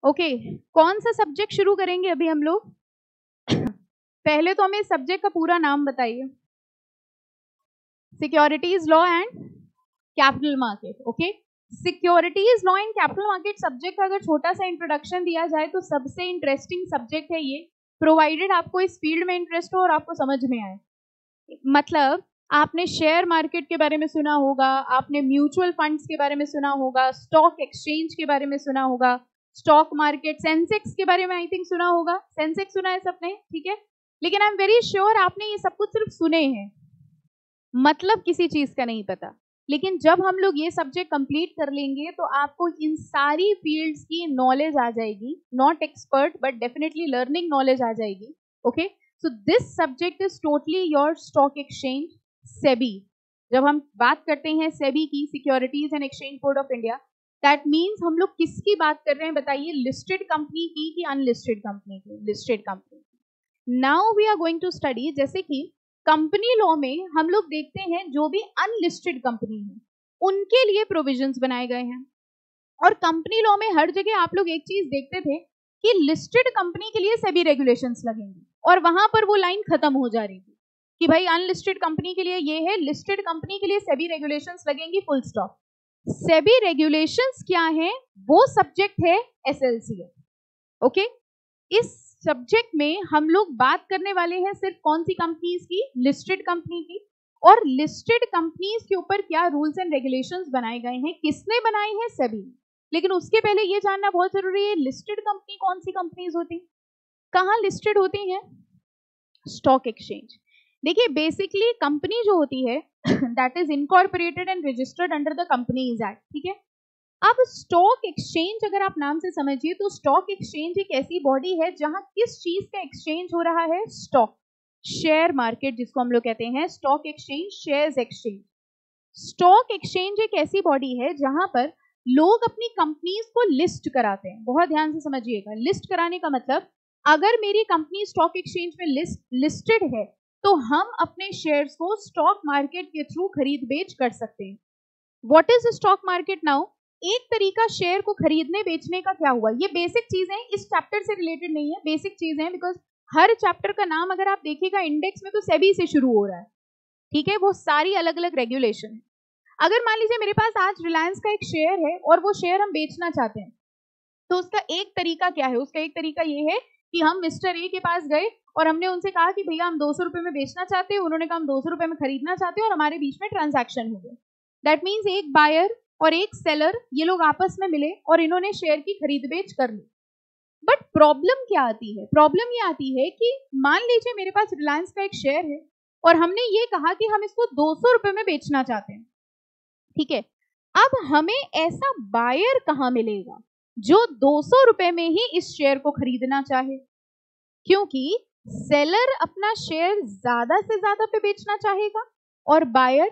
Okay, कौन सा subject शुरू करेंगे अभी हम लोग? पहले तो हमें सब्जेक्ट का पूरा नाम बताइए। Securities law and capital market. Okay, securities law and capital market subject का अगर छोटा सा इंट्रोडक्शन दिया जाए तो सबसे इंटरेस्टिंग सब्जेक्ट है ये, प्रोवाइडेड आपको इस फील्ड में इंटरेस्ट हो और आपको समझ में आए। मतलब आपने शेयर मार्केट के बारे में सुना होगा, आपने म्यूचुअल फंड्स के बारे में सुना होगा, स्टॉक एक्सचेंज के बारे में सुना होगा, स्टॉक मार्केट, सेंसेक्स के बारे में आई थिंक सुना होगा, सेंसेक्स सुना है सबने, ठीक है। लेकिन आई एम वेरी श्योर आपने ये सब कुछ सिर्फ सुने हैं, मतलब किसी चीज का नहीं पता। लेकिन जब हम लोग ये सब्जेक्ट कंप्लीट कर लेंगे तो आपको इन सारी फील्ड्स की नॉलेज आ जाएगी, not expert but definitely learning knowledge आ जाएगी। Okay, so this subject is totally your stock exchange, SEBI. जब हम बात करते हैं सेबी की, securities and exchange board of India, that means हम लोग किसकी बात कर रहे हैं बताइए? लिस्टेड कंपनी की कि अनलिस्टेड कंपनी की? Listed company. Now we are going to study, जैसे कि कंपनी लॉ में हम लोग देखते हैं जो भी अनलिस्टेड कंपनी है उनके लिए प्रोविजंस बनाए गए हैं। और कंपनी लॉ में हर जगह आप लोग एक चीज देखते थे कि लिस्टेड कंपनी के लिए सेबी रेगुलेशंस लगेंगे, और वहां पर वो लाइन खत्म हो जा रही थी कि भाई अनलिस्टेड कंपनी के लिए ये है, लिस्टेड कंपनी के लिए सेबी रेगुलेशंस लगेंगी, फुल स्टॉप। सेबी रेगुलेशंस क्या है? वो सब्जेक्ट है एसएलसीए। ओके, इस सब्जेक्ट में हम लोग बात करने वाले हैं सिर्फ कौन सी कंपनीज की? लिस्टेड कंपनी की। और लिस्टेड कंपनीज के ऊपर क्या रूल्स एंड रेगुलेशंस बनाए गए हैं, किसने बनाए हैं? सेबी। लेकिन उसके पहले ये जानना बहुत जरूरी है, लिस्टेड कंपनी कौन सी कंपनीज होती, कहाँ लिस्टेड होती हैं? Stock exchange. देखिए बेसिकली कंपनी जो होती है that is incorporated and registered under the companies act, ठीक है। अब स्टॉक एक्सचेंज अगर आप नाम से समझिए तो स्टॉक एक्सचेंज एक ऐसी बॉडी है जहां किस चीज का एक्सचेंज हो रहा है? स्टॉक, शेयर मार्केट जिसको हम लोग कहते हैं, stock exchange, shares exchange. Stock exchange एक ऐसी बॉडी है जहां पर लोग अपनी कंपनीज को लिस्ट कराते हैं। बहुत ध्यान से समझिएगा, लिस्ट कराने का मतलब अगर मेरी कंपनी स्टॉक एक्सचेंज में लिस्टेड है तो हम अपने शेयर्स को स्टॉक मार्केट के थ्रू खरीद बेच कर सकते हैं। What is stock market now? एक तरीका शेयर को खरीदने बेचने का क्या हुआ? ये बेसिक चीजें इस चैप्टर से रिलेटेड नहीं है, बेसिक चीजें हैं, बिकॉज हर चैप्टर का नाम अगर आप देखिएगा इंडेक्स में तो सेबी से शुरू हो रहा है, ठीक है। वो सारी अलग अलग रेगुलेशन है। अगर मान लीजिए मेरे पास आज रिलायंस का एक शेयर है और वो शेयर हम बेचना चाहते हैं, तो उसका एक तरीका क्या है? उसका एक तरीका ये है कि हम मिस्टर ए के पास गए और हमने उनसे कहा कि भैया हम 200 रुपए में बेचना चाहते हैं, उन्होंने कहा हम 200 रुपए में खरीदना चाहते हैं, और हमारे बीच में ट्रांजैक्शन हो गया। दैट मीन्स एक बायर और एक सेलर, ये लोग आपस में मिले और इन्होंने शेयर की खरीद बेच कर ली। बट प्रॉब्लम क्या आती है? प्रॉब्लम ये आती है कि मान लीजिए मेरे पास रिलायंस का एक शेयर है और हमने ये कहा कि हम इसको 200 रुपए में बेचना चाहते हैं, ठीक है। अब हमें ऐसा बायर कहां मिलेगा जो 200 रुपए में ही इस शेयर को खरीदना चाहे? क्योंकि सेलर अपना शेयर ज्यादा से ज्यादा पे बेचना चाहेगा और बायर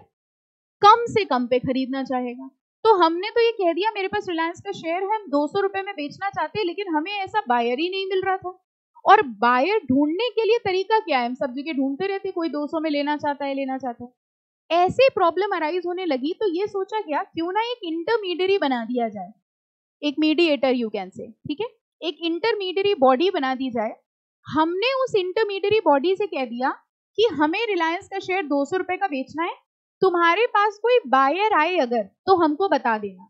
कम से कम पे खरीदना चाहेगा। तो हमने तो ये कह दिया मेरे पास रिलायंस का शेयर है, हम 200 रुपए में बेचना चाहते हैं, लेकिन हमें ऐसा बायर ही नहीं मिल रहा था। और बायर ढूंढने के लिए तरीका क्या है? हम सब जगह ढूंढते रहते, कोई 200 में लेना चाहता है। ऐसी प्रॉब्लम अराइज होने लगी तो ये सोचा गया क्यों ना एक इंटरमीडियरी बना दिया जाए, एक मीडिएटर यू कैन से, ठीक है। एक इंटरमीडियरी बॉडी बना दी जाए। हमने उस इंटरमीडियरी बॉडी से कह दिया कि हमें रिलायंस का शेयर 200 रुपए का बेचना है, तुम्हारे पास कोई बायर आए अगर तो हमको बता देना।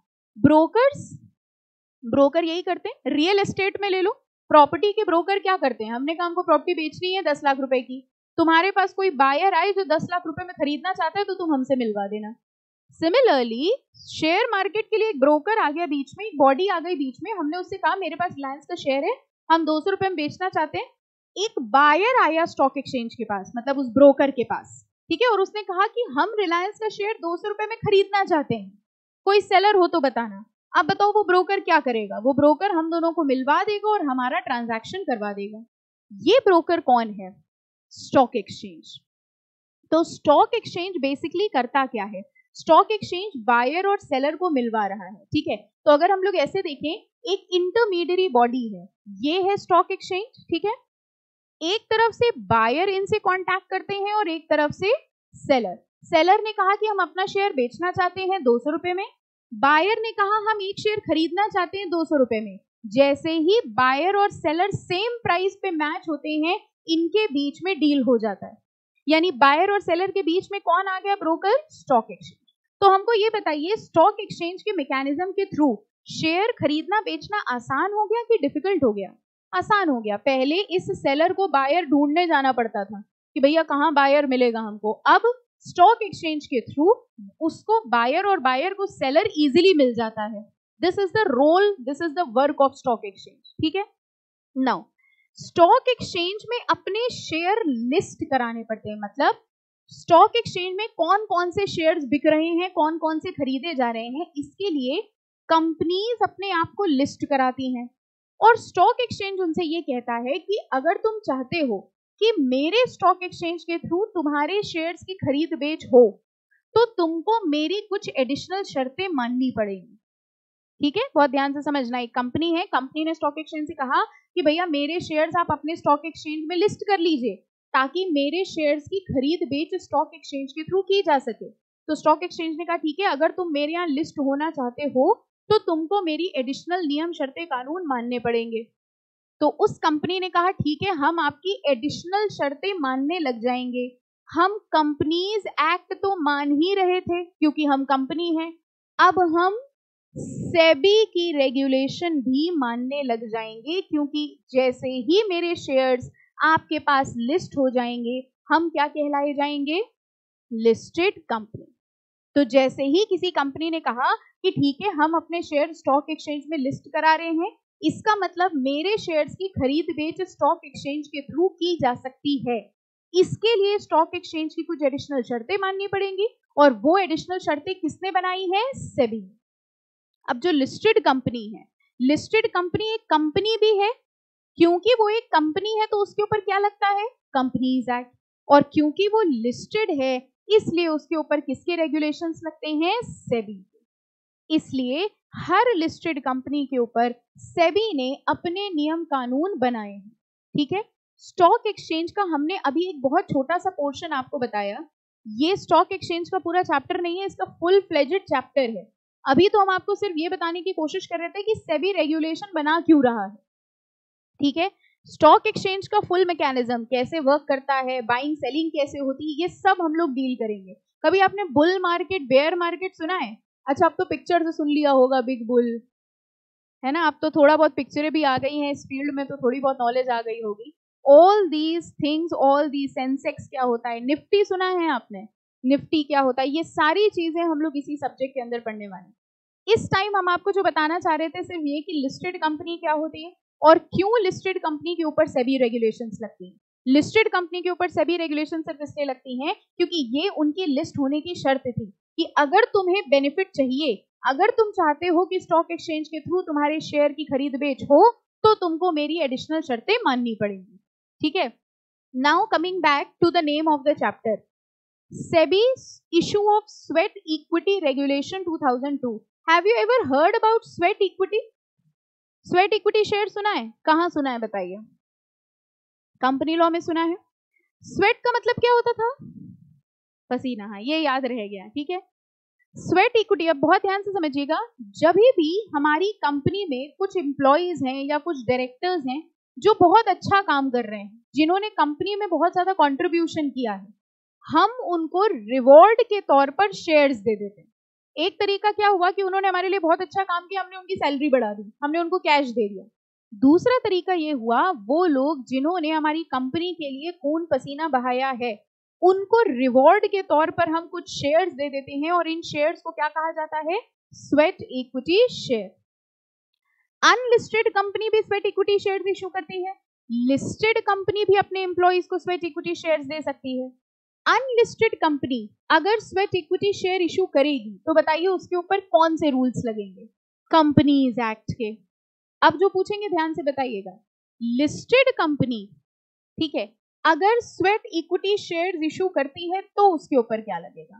ब्रोकर यही करते हैं, रियल एस्टेट में ले लो, प्रॉपर्टी के ब्रोकर क्या करते हैं? हमने कहा हमको प्रॉपर्टी बेचनी है 10 लाख रुपए की, तुम्हारे पास कोई बायर आए जो 10 लाख रुपए में खरीदना चाहता है तो तुम हमसे मिलवा देना। सिमिलरली शेयर मार्केट के लिए एक ब्रोकर आ गया बीच में, एक बॉडी आ गई बीच में, हमने उससे कहा मेरे पास रिलायंस का शेयर है, हम 200 रुपए में बेचना चाहते हैं। एक बायर आया स्टॉक एक्सचेंज के पास, मतलब उस ब्रोकर के पास, ठीक है, और उसने कहा कि हम रिलायंस का शेयर 200 रुपए में खरीदना चाहते हैं, कोई सेलर हो तो बताना। अब बताओ वो ब्रोकर क्या करेगा? वो ब्रोकर हम दोनों को मिलवा देगा और हमारा ट्रांजैक्शन करवा देगा। ये ब्रोकर कौन है? Stock exchange. तो स्टॉक एक्सचेंज बेसिकली करता क्या है? स्टॉक एक्सचेंज बायर और सेलर को मिलवा रहा है, ठीक है। तो अगर हम लोग ऐसे देखें, एक इंटरमीडियरी बॉडी है, ये है स्टॉक एक्सचेंज, ठीक है। एक तरफ से बायर इनसे कांटेक्ट करते हैं और एक तरफ से सेलर। सेलर ने कहा कि हम अपना शेयर बेचना चाहते हैं 200 रुपए में, बायर ने कहा हम एक शेयर खरीदना चाहते हैं 200 रुपए में, जैसे ही बायर और सेलर सेम प्राइस पे मैच होते हैं, इनके बीच में डील हो जाता है। यानी बायर और सेलर के बीच में कौन आ गया? Broker, stock exchange. तो हमको ये बताइए, स्टॉक एक्सचेंज के मैकेनिज्म के थ्रू शेयर खरीदना बेचना आसान हो गया कि डिफिकल्ट हो गया? आसान हो गया। पहले इस सेलर को बायर ढूंढने जाना पड़ता था कि भैया कहाँ बायर मिलेगा हमको। अब स्टॉक एक्सचेंज के थ्रू उसको बायर और बायर को सेलर इजीली मिल जाता है। This is the role, this is the work of stock exchange. ठीक है। नाउ स्टॉक एक्सचेंज में अपने शेयर लिस्ट कराने पड़ते हैं। मतलब स्टॉक एक्सचेंज में कौन कौन से शेयर्स बिक रहे हैं, कौन कौन से खरीदे जा रहे हैं, इसके लिए कंपनीज अपने आप को लिस्ट कराती हैं। और स्टॉक एक्सचेंज उनसे ये कहता है कि अगर तुम चाहते हो कि मेरे स्टॉक एक्सचेंज के थ्रू तुम्हारे शेयर्स की खरीद बेच हो, तो तुमको मेरी कुछ एडिशनल शर्तें माननी पड़ेंगी। ठीक है, बहुत ध्यान से समझना। एक कंपनी है, कंपनी ने स्टॉक एक्सचेंज से कहा कि भैया मेरे शेयर्स आप अपने स्टॉक एक्सचेंज में लिस्ट कर लीजिए, ताकि मेरे शेयर्स की खरीद बेच स्टॉक एक्सचेंज के थ्रू की जा सके। तो स्टॉक एक्सचेंज ने कहा ठीक है, अगर तुम मेरे यहाँ लिस्ट होना चाहते हो तो तुमको मेरी एडिशनल नियम शर्तें कानून मानने पड़ेंगे। तो उस कंपनी ने कहा ठीक है, हम आपकी एडिशनल शर्तें मानने लग जाएंगे। हम कंपनीज एक्ट तो मान ही रहे थे क्योंकि हम कंपनी हैं, अब हम सेबी की रेगुलेशन भी मानने लग जाएंगे, क्योंकि जैसे ही मेरे शेयर्स आपके पास लिस्ट हो जाएंगे, हम क्या कहलाए जाएंगे? Listed company. तो जैसे ही किसी कंपनी ने कहा कि ठीक है, हम अपने शेयर स्टॉक एक्सचेंज में लिस्ट करा रहे हैं, इसका मतलब मेरे शेयर्स की खरीद बेच स्टॉक एक्सचेंज के थ्रू की जा सकती है। इसके लिए स्टॉक एक्सचेंज की कुछ एडिशनल शर्तें माननी पड़ेंगी, और वो एडिशनल शर्तें किसने बनाई है? सेबी। अब जो लिस्टेड कंपनी है, लिस्टेड कंपनी एक कंपनी भी है, क्योंकि वो एक कंपनी है तो उसके ऊपर क्या लगता है? Companies act. और क्योंकि वो लिस्टेड है, इसलिए उसके ऊपर किसके रेगुलेशंस लगते हैं? सेबी। इसलिए हर लिस्टेड कंपनी के ऊपर सेबी ने अपने नियम कानून बनाए हैं। ठीक है। स्टॉक एक्सचेंज का हमने अभी एक बहुत छोटा सा पोर्शन आपको बताया। ये स्टॉक एक्सचेंज का पूरा चैप्टर नहीं है, इसका फुल फ्लेजेड चैप्टर है। अभी तो हम आपको सिर्फ ये बताने की कोशिश कर रहे थे कि सेबी रेगुलेशन बना क्यों रहा है। ठीक है। स्टॉक एक्सचेंज का फुल मैकेनिज्म कैसे वर्क करता है, बाइंग सेलिंग कैसे होती है, ये सब हम लोग डील करेंगे। कभी आपने बुल मार्केट, बेयर मार्केट सुना है? अच्छा, अब तो पिक्चर से सुन लिया होगा, बिग बुल, है ना। अब तो थोड़ा बहुत पिक्चरें भी आ गई हैं इस फील्ड में, तो थोड़ी बहुत नॉलेज आ गई होगी। All these things, all the Sensex क्या होता है, निफ्टी सुना है आपने? निफ्टी क्या होता है, ये सारी चीजें हम लोग इसी सब्जेक्ट के अंदर पढ़ने वाले हैं। इस टाइम हम आपको जो बताना चाह रहे थे सिर्फ ये कि लिस्टेड कंपनी क्या होती है और क्यों लिस्टेड कंपनी के ऊपर सेबी रेगुलेशंस लगती हैं। लिस्टेड कंपनी के ऊपर सेबी रेगुलेशन सिर्फ इसलिए लगती हैं क्योंकि ये उनकी लिस्ट होने की शर्त थी कि अगर तुम्हें बेनिफिट चाहिए, अगर तुम चाहते हो कि स्टॉक एक्सचेंज के थ्रू तुम्हारे शेयर की खरीद बेच हो, तो तुमको मेरी एडिशनल शर्तें माननी पड़ेंगी। ठीक है। Now coming back to the name of the chapter, SEBI's issue of sweat equity regulation 2002. Have you ever heard about sweat equity? Sweat equity share सुना है? कहाँ सुना है बताइए? कंपनी लॉ में सुना है। स्वेट का मतलब क्या होता था? पसीना। हाँ, ये याद रह गया। ठीक है। स्वेट इक्विटी, अब बहुत ध्यान से समझिएगा, जब भी हमारी कंपनी में कुछ एम्प्लॉइज हैं या कुछ डायरेक्टर्स हैं जो बहुत अच्छा काम कर रहे हैं, जिन्होंने कंपनी में बहुत ज्यादा कंट्रीब्यूशन किया है, हम उनको रिवॉर्ड के तौर पर शेयर्स दे देते हैं। एक तरीका क्या हुआ कि उन्होंने हमारे लिए बहुत अच्छा काम किया, हमने उनकी सैलरी बढ़ा दी, हमने उनको कैश दे दिया। दूसरा तरीका ये हुआ, वो लोग जिन्होंने हमारी कंपनी के लिए खून पसीना बहाया है, उनको रिवॉर्ड के तौर पर हम कुछ शेयर्स दे देते हैं, और इन शेयर्स को क्या कहा जाता है? Sweat equity share. Unlisted company भी स्वेट इक्विटी शेयर्स इशू करती है, लिस्टेड कंपनी भी अपने एम्प्लॉइज को स्वेट इक्विटी शेयर्स दे सकती है। अनलिस्टेड कंपनी अगर स्वेट इक्विटी शेयर इशू करेगी तो बताइए उसके ऊपर कौन से रूल्स लगेंगे? कंपनीज एक्ट के। अब जो पूछेंगे ध्यान से बताइएगा, लिस्टेड कंपनी, ठीक है, अगर स्वेट इक्विटी शेयर्स इशू करती है तो उसके ऊपर क्या लगेगा?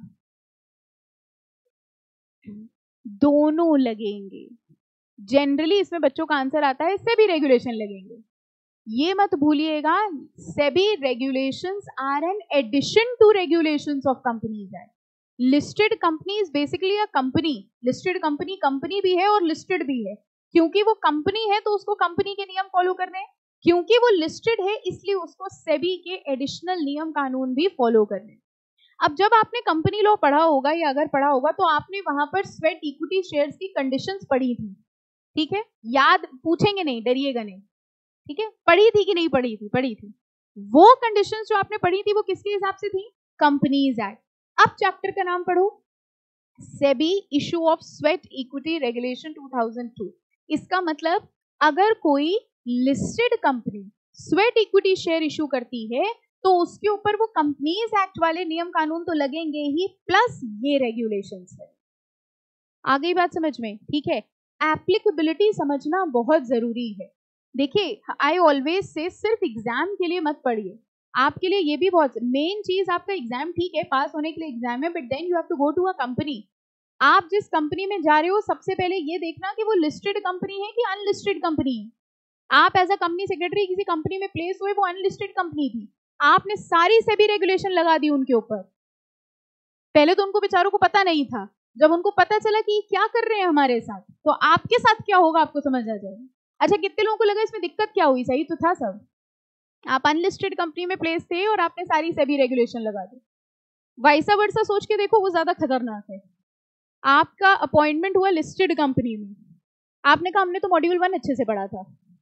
दोनों लगेंगे। जनरली इसमें बच्चों का आंसर आता है सेबी रेगुलेशन लगेंगे। ये मत भूलिएगा, SEBI regulations are an addition to regulations of companies act. Listed company is basically a company, listed company company भी है और लिस्टेड भी है। क्योंकि वो कंपनी है तो उसको कंपनी के नियम फॉलो करने हैं, क्योंकि वो लिस्टेड है इसलिए उसको सेबी के एडिशनल नियम कानून भी फॉलो करने हैं। अब जब आपने कंपनी लॉ पढ़ा होगा या अगर पढ़ा होगा तो आपने वहां पर स्वेट इक्विटी शेयर्स की कंडीशंस पढ़ी थी, ठीक है, याद पूछेंगे नहीं, डरिएगा नहीं, ठीक है, पढ़ी थी कि नहीं पढ़ी थी? पढ़ी थी। वो कंडीशंस जो आपने पढ़ी थी वो किसके हिसाब से थी? Companies act. अब चैप्टर का नाम पढ़ो, SEBI issue of sweat equity regulation 2002। इसका मतलब अगर कोई listed company sweat equity share issue करती है तो उसके ऊपर वो कंपनीज एक्ट वाले नियम कानून तो लगेंगे ही, प्लस ये रेगुलेशंस है। आ गई बात समझ में? ठीक है, एप्लीकेबिलिटी समझना बहुत जरूरी है। देखिए, आई ऑलवेज से सिर्फ एग्जाम के लिए मत पढ़िए, आपके लिए ये भी बहुत मेन चीज, आपका एग्जाम ठीक है, पास होने के लिए एग्जाम है, but then you have to go to a company. आप जिस कंपनी में जा रहे हो सबसे पहले ये देखना कि वो लिस्टेड कंपनी है कि अनलिस्टेड कंपनी है। आप एज अ कंपनी सेक्रेटरी किसी कंपनी में प्लेस हुए, वो अनलिस्टेड कंपनी थी, आपने सारी सेबी रेगुलेशन लगा दी उनके ऊपर। पहले तो उनको बेचारों को पता नहीं था, जब उनको पता चला कि क्या कर रहे हैं हमारे साथ, तो आपके साथ क्या होगा आपको समझ आ जाएगा। अच्छा, कितने लोगों को लगा इसमें दिक्कत क्या हुई? सही तो था सब, आप अनलिस्टेड कंपनी में प्लेस थे और आपने सारी सेबी रेगुलेशन लगा दी। वाइसा वर्सा सोच के देखो, वो ज्यादा खतरनाक है। आपका अपॉइंटमेंट हुआ लिस्टेड कंपनी में, आपने कहा हमने तो मॉड्यूल 1 अच्छे से पढ़ा था,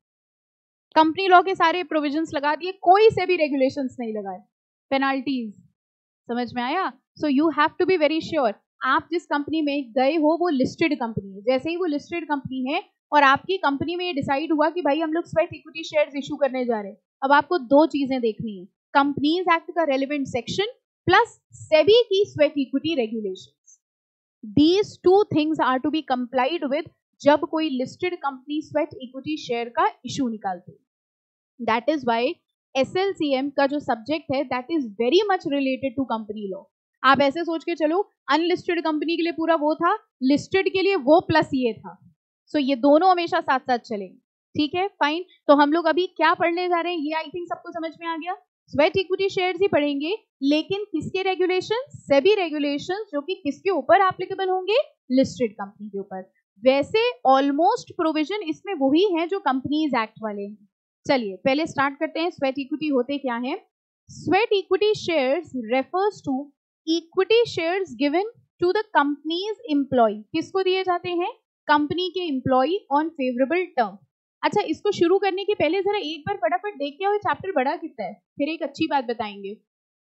कंपनी लॉ के सारे प्रोविजंस लगा दिए, कोई से भी रेगुलेशंस नहीं लगाए, पेनाल्टीज। समझ में आया? So you have to be very sure, आप जिस कंपनी में गए हो वो लिस्टेड कंपनी है। जैसे ही वो लिस्टेड कंपनी है और आपकी कंपनी में ये डिसाइड हुआ कि भाई हम लोग स्वेट इक्विटी शेयर्स इशू करने जा रहे हैं, अब आपको दो चीजें देखनी है, कंपनीज एक्ट का रेलेवेंट सेक्शन प्लस सेबी की sweat equity regulations. These two things are to be complied with जब कोई listed company sweat equity share का इशू निकालती है। दैट इज वाई SLCM का जो सब्जेक्ट है that is very much related to company law. आप ऐसे सोच के चलो, अनलिस्टेड कंपनी के लिए पूरा वो था, लिस्टेड के लिए वो प्लस ये था, सो ये दोनों हमेशा साथ साथ चलेंगे। ठीक है, फाइन। तो हम लोग अभी क्या पढ़ने जा रहे हैं, ये आई थिंक सबको समझ में आ गया। स्वेट इक्विटी शेयर्स ही पढ़ेंगे, लेकिन किसके रेगुलेशन? सेबी रेगुलेशन, जो कि किसके ऊपर एप्लीकेबल होंगे? लिस्टेड कंपनी के ऊपर। वैसे ऑलमोस्ट प्रोविजन इसमें वही है जो कंपनीज एक्ट वाले हैं। चलिए पहले स्टार्ट करते हैं, स्वेट इक्विटी होते क्या है। Sweat equity shares refers to equity shares given to the companies employ. किसको दिए जाते हैं? कंपनी के एम्प्लॉय ऑन फेवरेबल टर्म। अच्छा, इसको शुरू करने के पहले जरा एक बार फटाफट देख के आओ चैप्टर बड़ा कितना है, फिर एक अच्छी बात बताएंगे।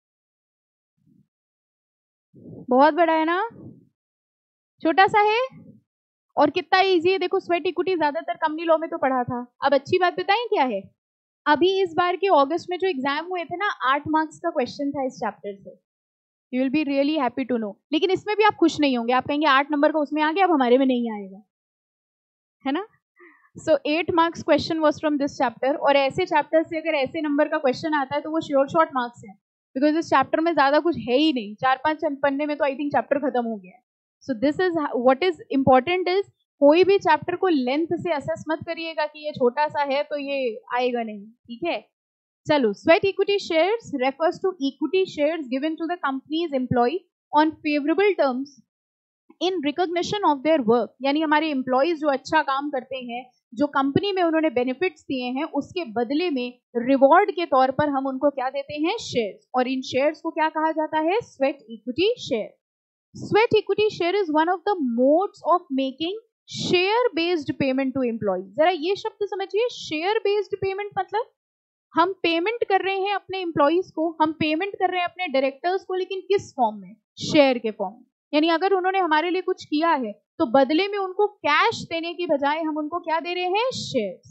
बहुत बड़ा है ना? छोटा सा है? और कितना इजी है देखो, स्वेट इक्विटी ज्यादातर कंपनी लॉ में तो पढ़ा था। अब अच्छी बात बताएं क्या है, अभी इस बार के अगस्त में जो एग्जाम हुए थे ना, 8 मार्क्स का क्वेश्चन था इस चैप्टर से। You will be really happy to know. लेकिन इसमें भी आप खुश नहीं होंगे, आप कहेंगे 8 नंबर का उसमें आ गया, अब हमारे में नहीं आएगा, है ना? So 8 marks question was from this chapter. और ऐसे चैप्टर से अगर ऐसे नंबर का क्वेश्चन आता है तो वो श्योर शॉर्ट मार्क्स है, बिकॉज इस चैप्टर में ज्यादा कुछ है ही नहीं, 4-5 पन्ने में तो आई थिंक चैप्टर खत्म हो गया है। So this is what is important is, कोई भी चैप्टर को लेंथ से असेस मत करिएगा कि ये छोटा सा है तो ये आएगा नहीं, ठीक है? चलो, sweat equity shares refers to equity shares given to the companies employ on favourable terms in recognition of their work. यानी हमारे एम्प्लॉयज जो अच्छा काम करते हैं, जो कंपनी में उन्होंने बेनिफिट्स दिए हैं, उसके बदले में रिवॉर्ड के तौर पर हम उनको क्या देते हैं? शेयर्स। और इन शेयर्स को क्या कहा जाता है? Sweat equity share. Sweat equity share is one of the modes of making share based payment to employ. जरा ये शब्द समझिए, शेयर बेस्ड पेमेंट मतलब हम पेमेंट कर रहे हैं अपने एम्प्लॉयज को, हम पेमेंट कर रहे हैं अपने डायरेक्टर्स को, लेकिन किस फॉर्म में? शेयर के फॉर्म में। यानी अगर उन्होंने हमारे लिए कुछ किया है तो बदले में उनको कैश देने की बजाय हम उनको क्या दे रहे हैं? Shares.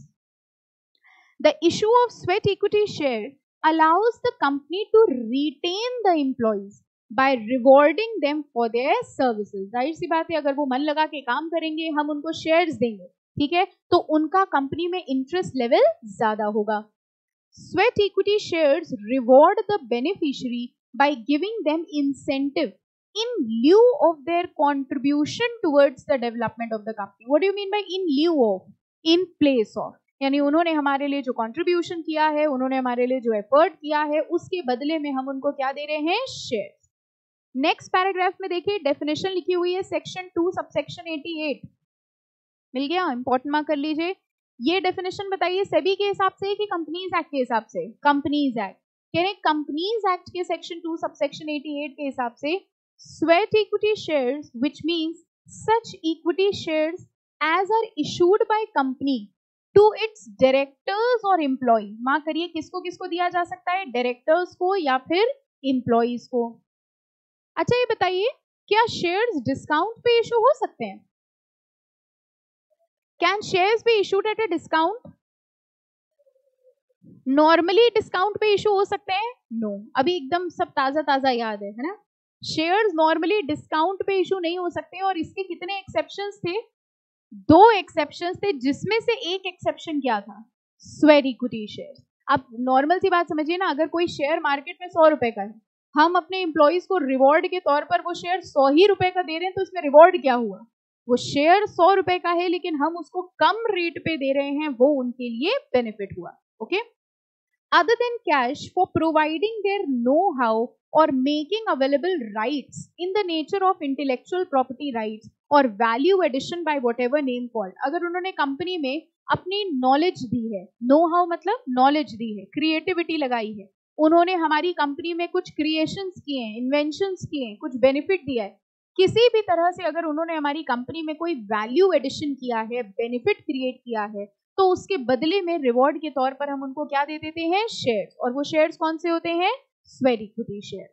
The issue of sweat equity share allows the company to retain the employees by rewarding them for their services। जाहिर सी बात है, अगर वो मन लगा के काम करेंगे, हम उनको शेयर्स देंगे, ठीक है, तो उनका कंपनी में इंटरेस्ट लेवल ज्यादा होगा। Sweat equity shares reward the beneficiary by giving them incentive in lieu of their contribution towards the development of the company। What do you mean by in lieu of? In place of। यानी उन्होंने हमारे लिए जो contribution किया है, उन्होंने हमारे लिए जो एफर्ट किया है, उसके बदले में हम उनको क्या दे रहे हैं? शेयर। नेक्स्ट पैराग्राफ में देखिए डेफिनेशन लिखी हुई है सेक्शन 2 सबसेक्शन 88, मिल गया, इंपॉर्टेंट मार्क कर लीजिए। ये डेफिनेशन बताइए सेबी के हिसाब से कि कंपनीज एक्ट के हिसाब से? Companies act. कह रहे कंपनीज एक्ट के सेक्शन 2 सबसेक्शन 88 के हिसाब से sweat equity shares which means such equity shares as are issued by company to its directors और एम्प्लॉय। मार्क करिए किसको किसको दिया जा सकता है, डायरेक्टर्स को या फिर एम्प्लॉइज को। अच्छा ये बताइए क्या शेयर्स डिस्काउंट पे इशू हो सकते हैं? Can shares be issued at a discount? Normally discount पे इशू हो सकते हैं? नो, अभी एकदम सब ताजा ताजा याद है ना। शेयर्स नॉर्मली डिस्काउंट पे इशू नहीं हो सकते और इसके कितने एक्सेप्शंस थे? 2 एक्सेप्शंस थे, जिसमें से एक एक्सेप्शन क्या था? Sweat equity share. अब नॉर्मल सी बात समझिए ना, अगर कोई शेयर मार्केट में 100 रुपए का है, हम अपने एम्प्लॉइज को रिवॉर्ड के तौर पर वो शेयर 100 ही रुपए का दे रहे हैं, तो इसमें रिवॉर्ड क्या हुआ? वो शेयर 100 रुपए का है लेकिन हम उसको कम रेट पे दे रहे हैं, वो उनके लिए बेनिफिट हुआ। Okay, other than cash for providing their know-how or making available rights in the nature of intellectual property rights or value addition by whatever name called। अगर उन्होंने कंपनी में अपनी नॉलेज दी है, नो हाउ मतलब knowledge दी है, creativity लगाई है, उन्होंने हमारी कंपनी में कुछ क्रिएशंस किए हैं, इन्वेंशंस किए हैं, कुछ बेनिफिट दिया है, किसी भी तरह से अगर उन्होंने हमारी कंपनी में कोई वैल्यू एडिशन किया है, बेनिफिट क्रिएट किया है, तो उसके बदले में रिवॉर्ड के तौर पर हम उनको क्या दे देते हैं? शेयर्स। और वो शेयर्स कौन से होते हैं? Sweat equity share.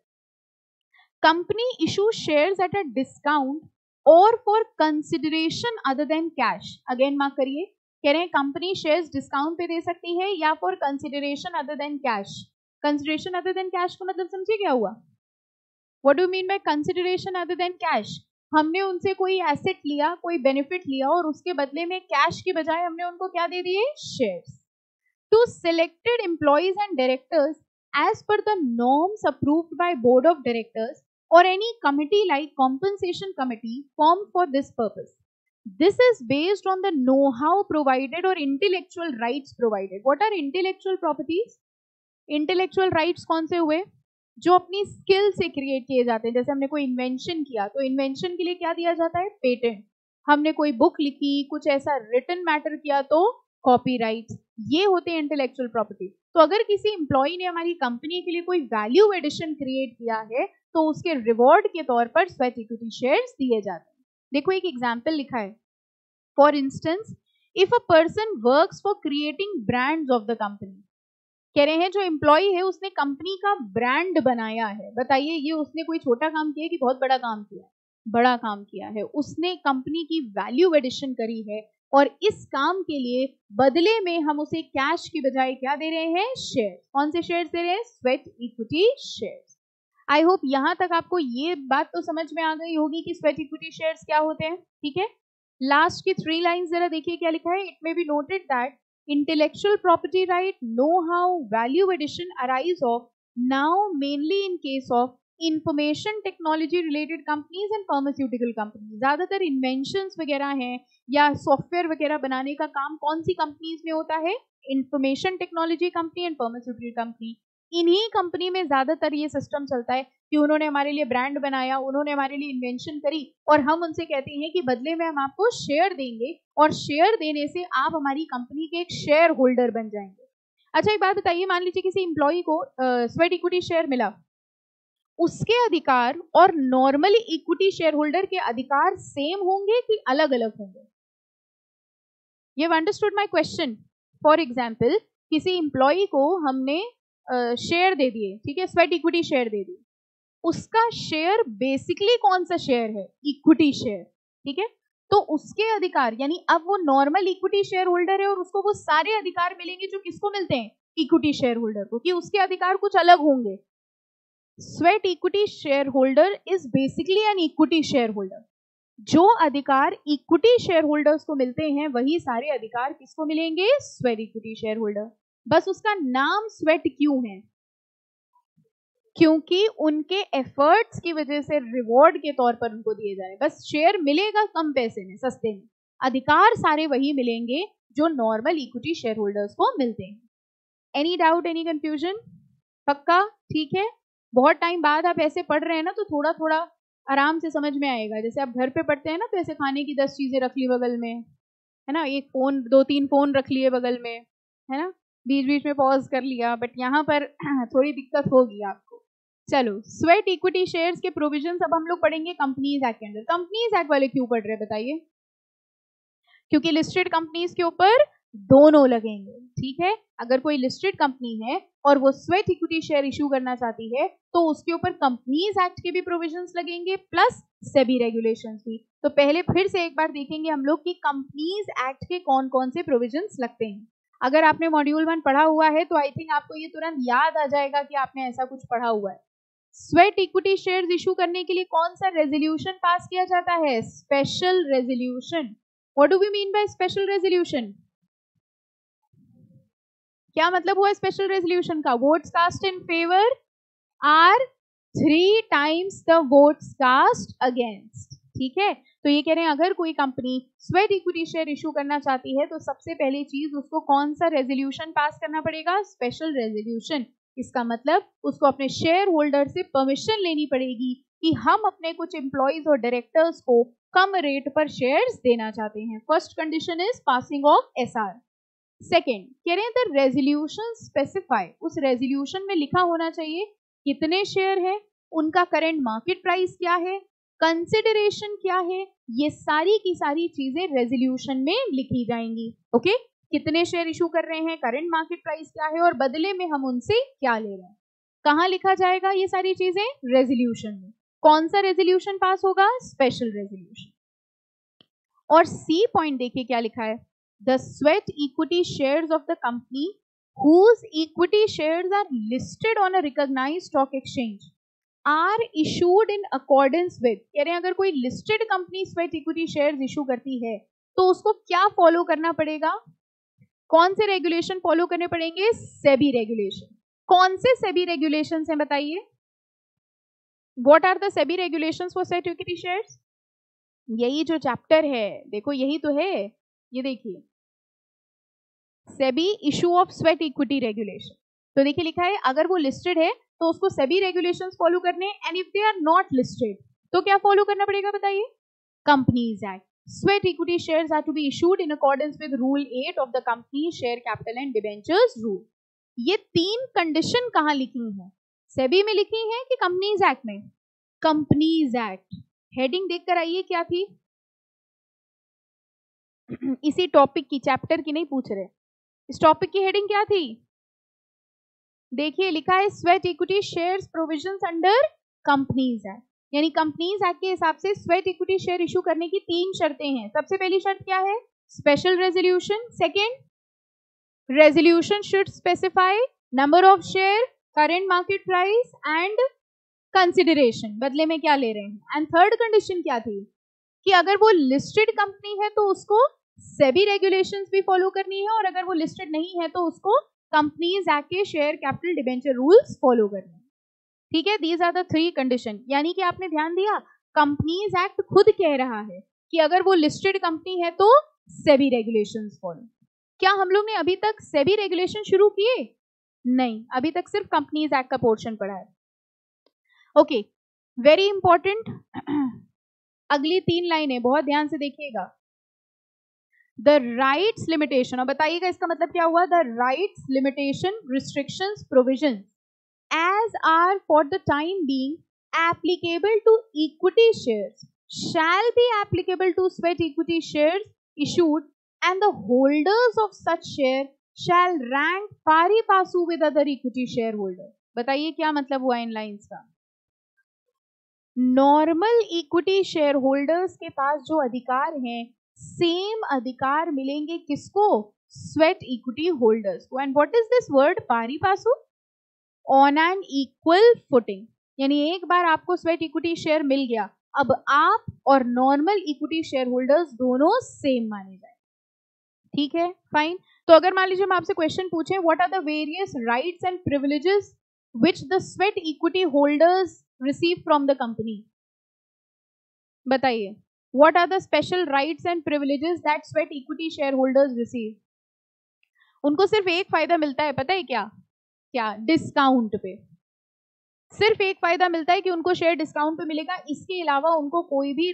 Company issue shares at a discount और for consideration other than cash. Again mark करिए, कह रहे हैं कंपनी शेयर्स डिस्काउंट पे दे सकती है या for consideration other than cash. Consideration other than cash का मतलब समझिए क्या हुआ? What do mean by consideration other than cash? हमने उनसे कोई एसेट लिया, कोई बेनिफिट लिया और उसके बदले में कैश के बजाय हमने उनको क्या दे दिए? Shares. To selected employees and directors as per the norms approved by board of directors और any committee like compensation committee form for this purpose. This is based on the know-how provided or intellectual rights provided. What are intellectual properties? Intellectual rights कौन से हुए? जो अपनी skill से create किए जाते हैं। जैसे हमने कोई इन्वेंशन किया तो इन्वेंशन के लिए क्या दिया जाता है? पेटेंट। हमने कोई बुक लिखी, कुछ ऐसा रिटन मैटर किया तो कॉपीराइट्स। ये होते हैं इंटेलेक्चुअल प्रॉपर्टी। तो अगर किसी एम्प्लॉय ने हमारी कंपनी के लिए कोई वैल्यू एडिशन क्रिएट किया है तो उसके रिवॉर्ड के तौर पर स्वेट इक्विटी शेयर्स दिए जाते हैं। देखो एक एग्जाम्पल लिखा है, for instance if a person works for creating brands of the company. कह रहे हैं जो एम्प्लॉय है उसने कंपनी का ब्रांड बनाया है। बताइए ये उसने कोई छोटा काम किया कि बहुत बड़ा काम किया? बड़ा काम किया है। उसने कंपनी की वैल्यू एडिशन करी है और इस काम के लिए बदले में हम उसे कैश की बजाय क्या दे रहे हैं? शेयर। कौन से शेयर्स दे रहे हैं? Sweat equity shares. I hope यहां तक आपको ये बात तो समझ में आ गई होगी कि स्वेट इक्विटी शेयर्स क्या होते हैं। ठीक है, लास्ट की 3 लाइन्स जरा देखिए क्या लिखा है। It may be noted that intellectual property right, know-how, value addition arise of now mainly in case of information technology related companies and pharmaceutical companies। ज्यादातर इन्वेंशंस वगैरह हैं या सॉफ्टवेयर वगैरह बनाने का काम कौन सी कंपनीज में होता है? Information technology company and pharmaceutical company. इन्हीं कंपनी में ज्यादातर ये सिस्टम चलता है कि उन्होंने हमारे लिए ब्रांड बनाया, उन्होंने हमारे लिए इन्वेंशन करी और हम उनसे कहते हैं कि बदले में हम आपको शेयर देंगे और शेयर देने से आप हमारी कंपनी के एक शेयर होल्डर बन जाएंगे। अच्छा एक बात बताइए, मान लीजिए किसी एम्प्लॉय को स्वेट इक्विटी शेयर मिला, उसके अधिकार और नॉर्मली इक्विटी शेयर होल्डर के अधिकार सेम होंगे कि अलग अलग होंगे? You have understood my question? For example किसी एम्प्लॉय को हमने शेयर दे दिए, ठीक है, स्वेट इक्विटी शेयर दे दी, उसका शेयर बेसिकली कौन सा शेयर है? Equity share. ठीक है, तो उसके अधिकार यानी अब वो नॉर्मल इक्विटी शेयर होल्डर है और उसको वो सारे अधिकार मिलेंगे जो किसको मिलते हैं? इक्विटी शेयर होल्डर को, कि उसके अधिकार कुछ अलग होंगे। Sweat equity share holder is basically an equity share holder. जो अधिकार इक्विटी शेयर होल्डर्स को मिलते हैं वही सारे अधिकार किसको मिलेंगे? Sweat equity share holder. बस उसका नाम स्वेट क्यों है? क्योंकि उनके एफर्ट्स की वजह से रिवॉर्ड के तौर पर उनको दिए जा रहे हैं। बस शेयर मिलेगा कम पैसे में, सस्ते में, अधिकार सारे वही मिलेंगे जो नॉर्मल इक्विटी शेयर होल्डर्स को मिलते हैं। Any doubt, any confusion? पक्का? ठीक है, बहुत टाइम बाद आप ऐसे पढ़ रहे हैं ना तो थोड़ा थोड़ा आराम से समझ में आएगा। जैसे आप घर पे पढ़ते हैं ना तो ऐसे खाने की 10 चीजें रख ली बगल में, है ना, एक फोन 2-3 फोन रख लिए बगल में, है ना, बीच बीच में पॉज कर लिया, बट यहाँ पर थोड़ी दिक्कत होगी आपको। चलो, स्वेट इक्विटी शेयर्स के प्रोविजंस अब हम लोग पढ़ेंगे कंपनीज एक्ट के अंदर। कंपनीज एक्ट वाले क्यों पढ़ रहे हैं बताइए? क्योंकि लिस्टेड कंपनीज के ऊपर दोनों लगेंगे, ठीक है। अगर कोई लिस्टेड कंपनी है और वो स्वेट इक्विटी शेयर इशू करना चाहती है तो उसके ऊपर कंपनीज एक्ट के भी प्रोविजंस लगेंगे प्लस सेबी रेगुलेशंस भी। तो पहले फिर से एक बार देखेंगे हम लोग कि कंपनीज एक्ट के कौन कौन से प्रोविजंस लगते हैं। अगर आपने मॉड्यूल 1 पढ़ा हुआ है तो आई थिंक आपको ये तुरंत याद आ जाएगा कि आपने ऐसा कुछ पढ़ा हुआ है। स्वेट इक्विटी शेयर्स इशू करने के लिए कौन सा रेजोल्यूशन पास किया जाता है? Special resolution. What do we mean by special resolution? क्या मतलब हुआ स्पेशल रेजोल्यूशन का? Votes cast in favour are 3 times the votes cast against, ठीक है। तो ये कह रहे हैं अगर कोई company sweat equity share issue करना चाहती है तो सबसे पहली चीज उसको कौन सा रेजोल्यूशन पास करना पड़ेगा? Special resolution. इसका मतलब उसको अपने शेयर होल्डर से परमिशन लेनी पड़ेगी कि हम अपने कुछ एम्प्लॉइज और डायरेक्टर्स को कम रेट पर शेयर्स देना चाहते हैं। First condition is passing of SR. Second कह रहे हैं द रेजोल्यूशन स्पेसिफाई, उस रेजोल्यूशन में लिखा होना चाहिए कितने शेयर है, उनका करंट मार्केट प्राइस क्या है, कंसिडरेशन क्या है, ये सारी की सारी चीजें रेजोल्यूशन में लिखी जाएंगी। ओके, कितने शेयर इशू कर रहे हैं, करंट मार्केट प्राइस क्या है और बदले में हम उनसे क्या ले रहे हैं। कहाँ लिखा जाएगा ये सारी चीजें? रेजोल्यूशन में। कौन सा रेजोल्यूशन पास होगा? Special resolution. और सी पॉइंट देखिए क्या लिखा है, the sweat equity shares of the company whose equity shares are listed on a recognized stock exchange are issued in accordance with, कह रहे हैं अगर कोई listed company sweat equity shares issue करती है तो उसको क्या फॉलो करना पड़ेगा? कौन से रेगुलेशन फॉलो करने पड़ेंगे? सेबी रेगुलेशन। कौन से सेबी रेगुलेशन हैं बताइए? What are the SEBI regulations for sweat equity shares? यही जो चैप्टर है देखो, यही तो है, ये देखिए, SEBI issue of sweat equity regulation. तो देखिए लिखा है अगर वो लिस्टेड है तो उसको सेबी रेगुलेशंस फॉलो करने, and if they are not listed तो क्या फॉलो करना पड़ेगा बताइए? Companies act. Sweat equity shares are to be issued in accordance with rule 8 of the company share capital and debentures rule. ये 3 कंडीशन कहां लिखी है? सेबी में लिखी है कि कंपनीज एक्ट में? Companies act. हेडिंग देखकर आइए क्या थी, इसी टॉपिक की, चैप्टर की नहीं पूछ रहे, इस टॉपिक की हेडिंग क्या थी? देखिए लिखा है sweat equity shares provisions under companies act. यानी कंपनीज एक्ट के हिसाब से स्वेट इक्विटी शेयर इशू करने की 3 शर्तें हैं। सबसे पहली शर्त क्या है? Special resolution. Second, resolution should specify number of share, current market price and consideration, बदले में क्या ले रहे हैं। एंड थर्ड कंडीशन क्या थी कि अगर वो लिस्टेड कंपनी है तो उसको सेबी रेगुलेशंस भी फॉलो करनी है, और अगर वो लिस्टेड नहीं है तो उसको कंपनीज एक्ट के share capital debenture rules follow करने हैं, ठीक है। These are the 3 condition. यानी कि आपने ध्यान दिया, कंपनीज एक्ट खुद कह रहा है कि अगर वो लिस्टेड कंपनी है तो सेबी रेगुलेशंस फॉलो। क्या हम लोग ने अभी तक सेबी रेगुलेशन शुरू किए? नहीं, अभी तक सिर्फ कंपनीज एक्ट का पोर्शन पढ़ा है। ओके, वेरी इंपॉर्टेंट, अगली 3 लाइनें बहुत ध्यान से देखिएगा। द राइट्स लिमिटेशन, और बताइएगा इसका मतलब क्या हुआ? The rights limitation restrictions provisions as are for the time being applicable to equity shares shall be applicable to sweat equity shares issued, and the holders of such share shall rank pari passu with other equity shareholders। बताइए क्या मतलब हुआ इन lines का? Normal equity share holders के पास जो अधिकार हैं, सेम अधिकार मिलेंगे किसको? स्वेट इक्विटी होल्डर्स को। And what is this word pari passu? On an equal footing. यानी एक बार आपको स्वेट इक्विटी शेयर मिल गया, अब आप और नॉर्मल इक्विटी शेयर होल्डर्स दोनों सेम माने जाए, ठीक है, फाइन। तो अगर मान लीजिए हम आपसे क्वेश्चन पूछें, what are the various rights and privileges which the sweat equity holders receive from the company, बताइए, what are the special rights and privileges that sweat equity share holders receive? उनको सिर्फ एक फायदा मिलता है, पता है क्या? क्या? डिस्काउंट पे। सिर्फ एक फायदा मिलता है कि उनको शेयर डिस्काउंट पे मिलेगा, इसके अलावा उनको कोई भी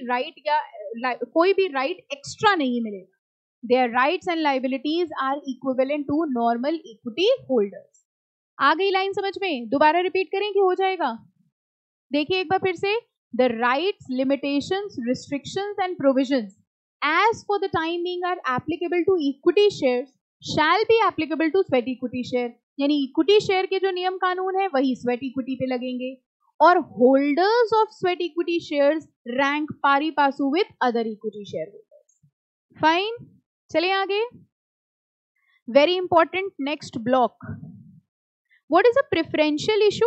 राइट एक्स्ट्रा नहीं मिलेगा. Their rights and liabilities are equivalent to normal equity holders. आ गई लाइन समझ में? दोबारा रिपीट करें कि हो जाएगा? देखिए एक बार फिर से. The rights, limitations, restrictions and provisions as for the time being are applicable to equity shares shall be applicable to sweat equity share. यानी इक्विटी शेयर के जो नियम कानून है वही स्वेट इक्विटी पे लगेंगे. और holders of sweat equity shares rank pari passu with other equity share holders. Fine, चलिए आगे. Very important next block. What is a preferential issue?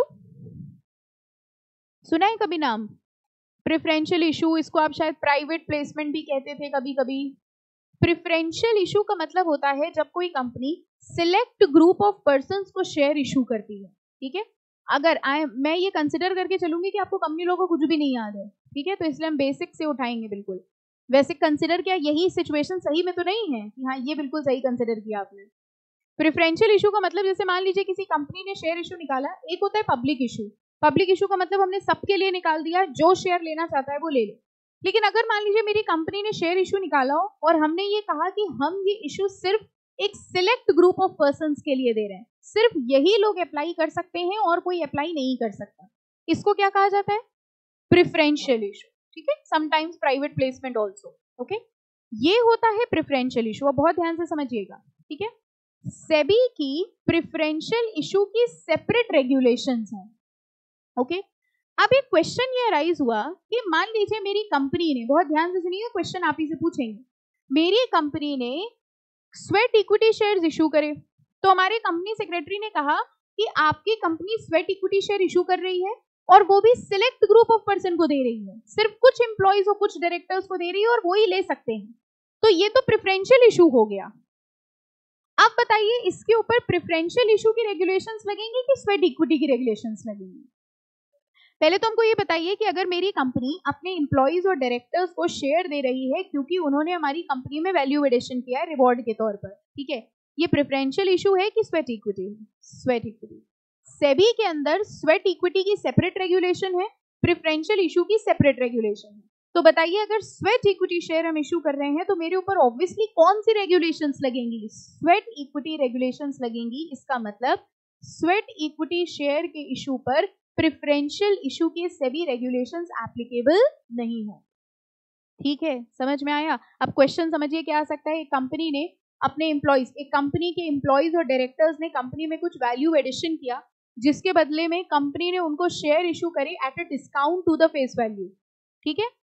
सुना है कभी नाम प्रेफरेंशियल इशू? इसको आप शायद प्राइवेट प्लेसमेंट भी कहते थे कभी कभी. प्रेफरेंशियल इशू का मतलब होता है जब कोई company select group of persons को शेयर इशू करती है. ठीक है, अगर मैं ये कंसिडर करके चलूंगी कि आपको कंपनी लोगों को कुछ भी नहीं याद है, ठीक है, तो इसलिए हम बेसिक से उठाएंगे. बिल्कुल वैसे कंसिडर किया, यही सिचुएशन सही में तो नहीं है कि हाँ ये बिल्कुल सही कंसिडर किया आपने. प्रेफरेंशियल इशू का मतलब जैसे मान लीजिए किसी कंपनी ने शेयर इशू निकाला. एक होता है पब्लिक इशू. पब्लिक इशू का मतलब हमने सबके लिए निकाल दिया, जो शेयर लेना चाहता है वो ले ले. लेकिन अगर मान लीजिए मेरी कंपनी ने शेयर इशू निकाला हो और हमने ये कहा कि हम ये इशू सिर्फ एक सिलेक्ट ग्रुप ऑफ पर्संस के लिए दे रहे हैं, सिर्फ यही लोग अप्लाई कर सकते हैं और कोई अप्लाई नहीं कर सकता, इसको क्या कहा जाता है? Preferential issue. ठीक है, sometimes private placement also. Okay, ये होता है प्रेफरेंशियल इशू. अब बहुत ध्यान से समझिएगा. ठीक है, सेबी की प्रेफरेंशियल इशू की सेपरेट रेगुलेशंस हैं. ओके, अब एक क्वेश्चन ये राइज हुआ कि मान लीजिए मेरी कंपनी ने, बहुत ध्यान से सुनिए, क्वेश्चन आप ही से पूछेंगे, मेरी कंपनी ने स्वेट इक्विटी शेयर्स इशू करे. तो हमारे कंपनी सेक्रेटरी ने कहा कि आपकी company sweat equity share issue कर रही है और वो भी सिलेक्ट ग्रुप ऑफ पर्सन को दे रही है, सिर्फ कुछ एम्प्लॉइज और कुछ डायरेक्टर्स को दे रही है और वो ही ले सकते हैं. तो ये तो प्रेफरेंशियल इशू हो गया. अब बताइए इसके ऊपर प्रेफरेंशियल इशू की रेगुलेशंस लगेंगी कि स्वेट इक्विटी की रेगुलेशंस लगेंगी? पहले तो हमको ये बताइए कि अगर मेरी कंपनी अपने एम्प्लॉइज और डायरेक्टर्स को शेयर दे रही है क्योंकि उन्होंने हमारी कंपनी में वैल्यू एडिशन किया है रिवॉर्ड के तौर पर, ठीक है, ये प्रेफरेंशियल इशू है कि sweat equity? Sweat equity. SEBI के अंदर स्वेट इक्विटी की सेपरेट रेगुलेशन है, प्रेफरेंशियल इशू की सेपरेट रेगुलेशन है. तो बताइए अगर स्वेट इक्विटी शेयर हम इशू कर रहे हैं तो मेरे ऊपर ऑब्वियसली कौन सी रेगुलेशंस लगेंगी? स्वेट इक्विटी रेगुलेशंस लगेंगी. इसका मतलब स्वेट इक्विटी शेयर के इशू पर प्रेफरेंशियल इशू के सेबी रेगुलेशंस एप्लीकेबल नहीं हो. ठीक है, समझ में आया? अब क्वेश्चन समझिए क्या आ सकता है. एक कंपनी ने अपने एम्प्लॉइज, एक कंपनी के एम्प्लॉइज और डायरेक्टर्स ने कंपनी में कुछ वैल्यू एडिशन किया जिसके बदले में कंपनी ने उनको शेयर इशू करे at a discount to the face value. ठीक है,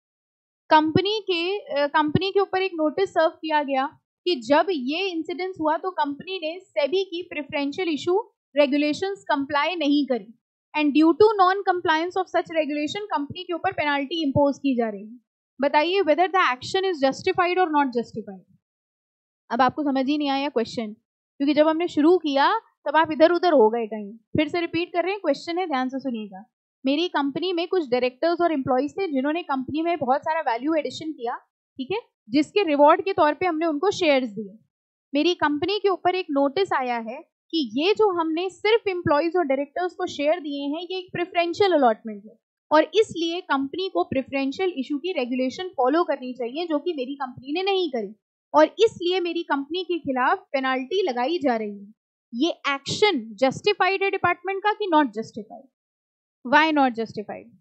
कंपनी के ऊपर एक नोटिस सर्व किया गया कि जब ये इंसिडेंस हुआ तो कंपनी ने सेबी की प्रेफरेंशियल इशू रेगुलेशंस कंप्लाई नहीं करी and due to non compliance of such regulation company के ऊपर पेनाल्टी इंपोज की जा रही है. बताइए whether the action is justified और नॉट जस्टिफाइड. अब आपको समझ ही नहीं आया क्वेश्चन, क्योंकि जब हमने शुरू किया तब आप इधर उधर हो गए कहीं. फिर से रिपीट कर रहे हैं, क्वेश्चन है, ध्यान से सुनिएगा. मेरी कंपनी में कुछ डायरेक्टर्स और एम्प्लॉइज थे जिन्होंने कंपनी में बहुत सारा वैल्यू एडिशन किया, ठीक है, जिसके रिवॉर्ड के तौर पे हमने उनको शेयर्स दिए. मेरी कंपनी के ऊपर एक नोटिस आया है कि ये जो हमने सिर्फ एम्प्लॉइज और डायरेक्टर्स को शेयर दिए हैं ये एक प्रेफरेंशियल अलॉटमेंट है और इसलिए कंपनी को प्रेफरेंशियल इशू की रेगुलेशन फॉलो करनी चाहिए जो कि मेरी कंपनी ने नहीं करी और इसलिए मेरी कंपनी के खिलाफ पेनाल्टी लगाई जा रही है. ये एक्शन जस्टिफाइड है डिपार्टमेंट का कि not justified? Why not justified?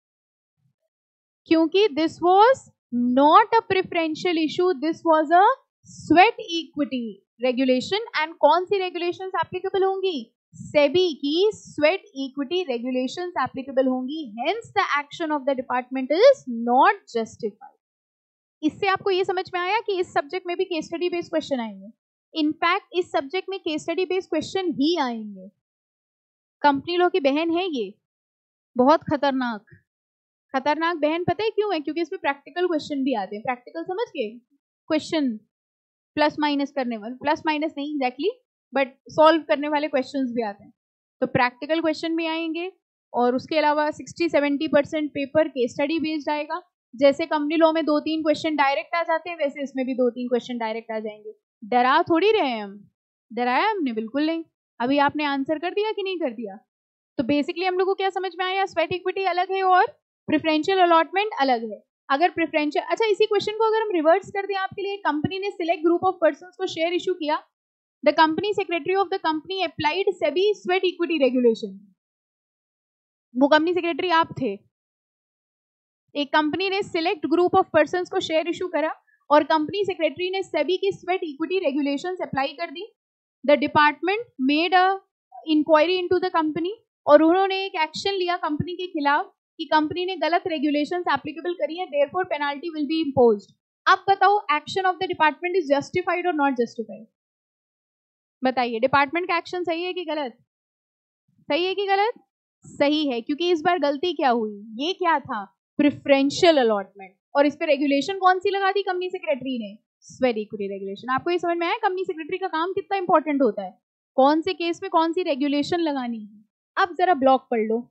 क्योंकि this was not a preferential issue, this was a sweat equity regulation. And कौन सी रेगुलेशंस एप्लीकेबल होंगी? सेबी की स्वेट इक्विटी रेगुलेशंस एप्लीकेबल होंगी. Hence the action of the department is not justified. इससे आपको ये समझ में आया कि इस सब्जेक्ट में भी केस स्टडी बेस्ड क्वेश्चन आएंगे. इनफैक्ट इस सब्जेक्ट में केस स्टडी बेस्ड क्वेश्चन ही आएंगे. कंपनी लॉ की बहन है ये, बहुत खतरनाक खतरनाक बहन. पता है क्यों है? क्योंकि इसमें प्रैक्टिकल क्वेश्चन भी आते हैं. प्रैक्टिकल समझ गए? क्वेश्चन प्लस माइनस करने वाले, प्लस माइनस नहीं एग्जैक्टली बट सॉल्व करने वाले क्वेश्चंस भी आते हैं. तो प्रैक्टिकल क्वेश्चन भी आएंगे और उसके अलावा 60-70% पेपर केस स्टडी बेस्ड आएगा. जैसे कंपनी लॉ में 2-3 क्वेश्चन डायरेक्ट आ जाते हैं वैसे इसमें भी 2-3 क्वेश्चन डायरेक्ट आ जाएंगे. डरा थोड़ी रहे हम, डराया हमने बिल्कुल नहीं. अभी आपने आंसर कर दिया कि नहीं कर दिया? तो बेसिकली हम लोग को क्या समझ में आया, स्वेट इक्विटी अलग है और प्रेफरेंशियल अलॉटमेंट अलग है। अगर प्रेफरेंशियल, अच्छा इसी क्वेश्चन को अगर हम रिवर्स कर दें आपके लिए, कंपनी ने सिलेक्ट ग्रुप ऑफ पर्संस को शेयर इशू किया, the company secretary of the company applied SEBI sweat equity regulation. वो कंपनी सेक्रेटरी आप थे, एक कंपनी ने सिलेक्ट ग्रुप ऑफ पर्संस को शेयर इशू करा और कंपनी सेक्रेटरी ने सेबी की स्वेट इक्विटी रेगुलेशंस अप्लाई कर दी। The department made a inquiry into the company और उन्होंने एक एक्शन लिया कंपनी के खिलाफ कि कंपनी ने गलत रेगुलेशंस एप्लीकेबल करी है, therefore penalty will be imposed. अब बताओ action of the department is justified और नॉट जस्टिफाइड? बताइए, डिपार्टमेंट का एक्शन सही है कि गलत? सही है कि गलत? सही है, क्योंकि इस बार गलती क्या हुई, ये क्या था, प्रेफरेंशियल अलॉटमेंट, और इस पे रेगुलेशन कौन सी लगा दी कंपनी सेक्रेटरी ने, स्वेट इक्विटी रेगुलेशन। आपको ये समझ में आया कंपनी सेक्रेटरी का काम कितना इंपॉर्टेंट होता है, कौन से केस में कौन सी रेगुलेशन लगानी है। अब जरा ब्लॉक पढ़ लो।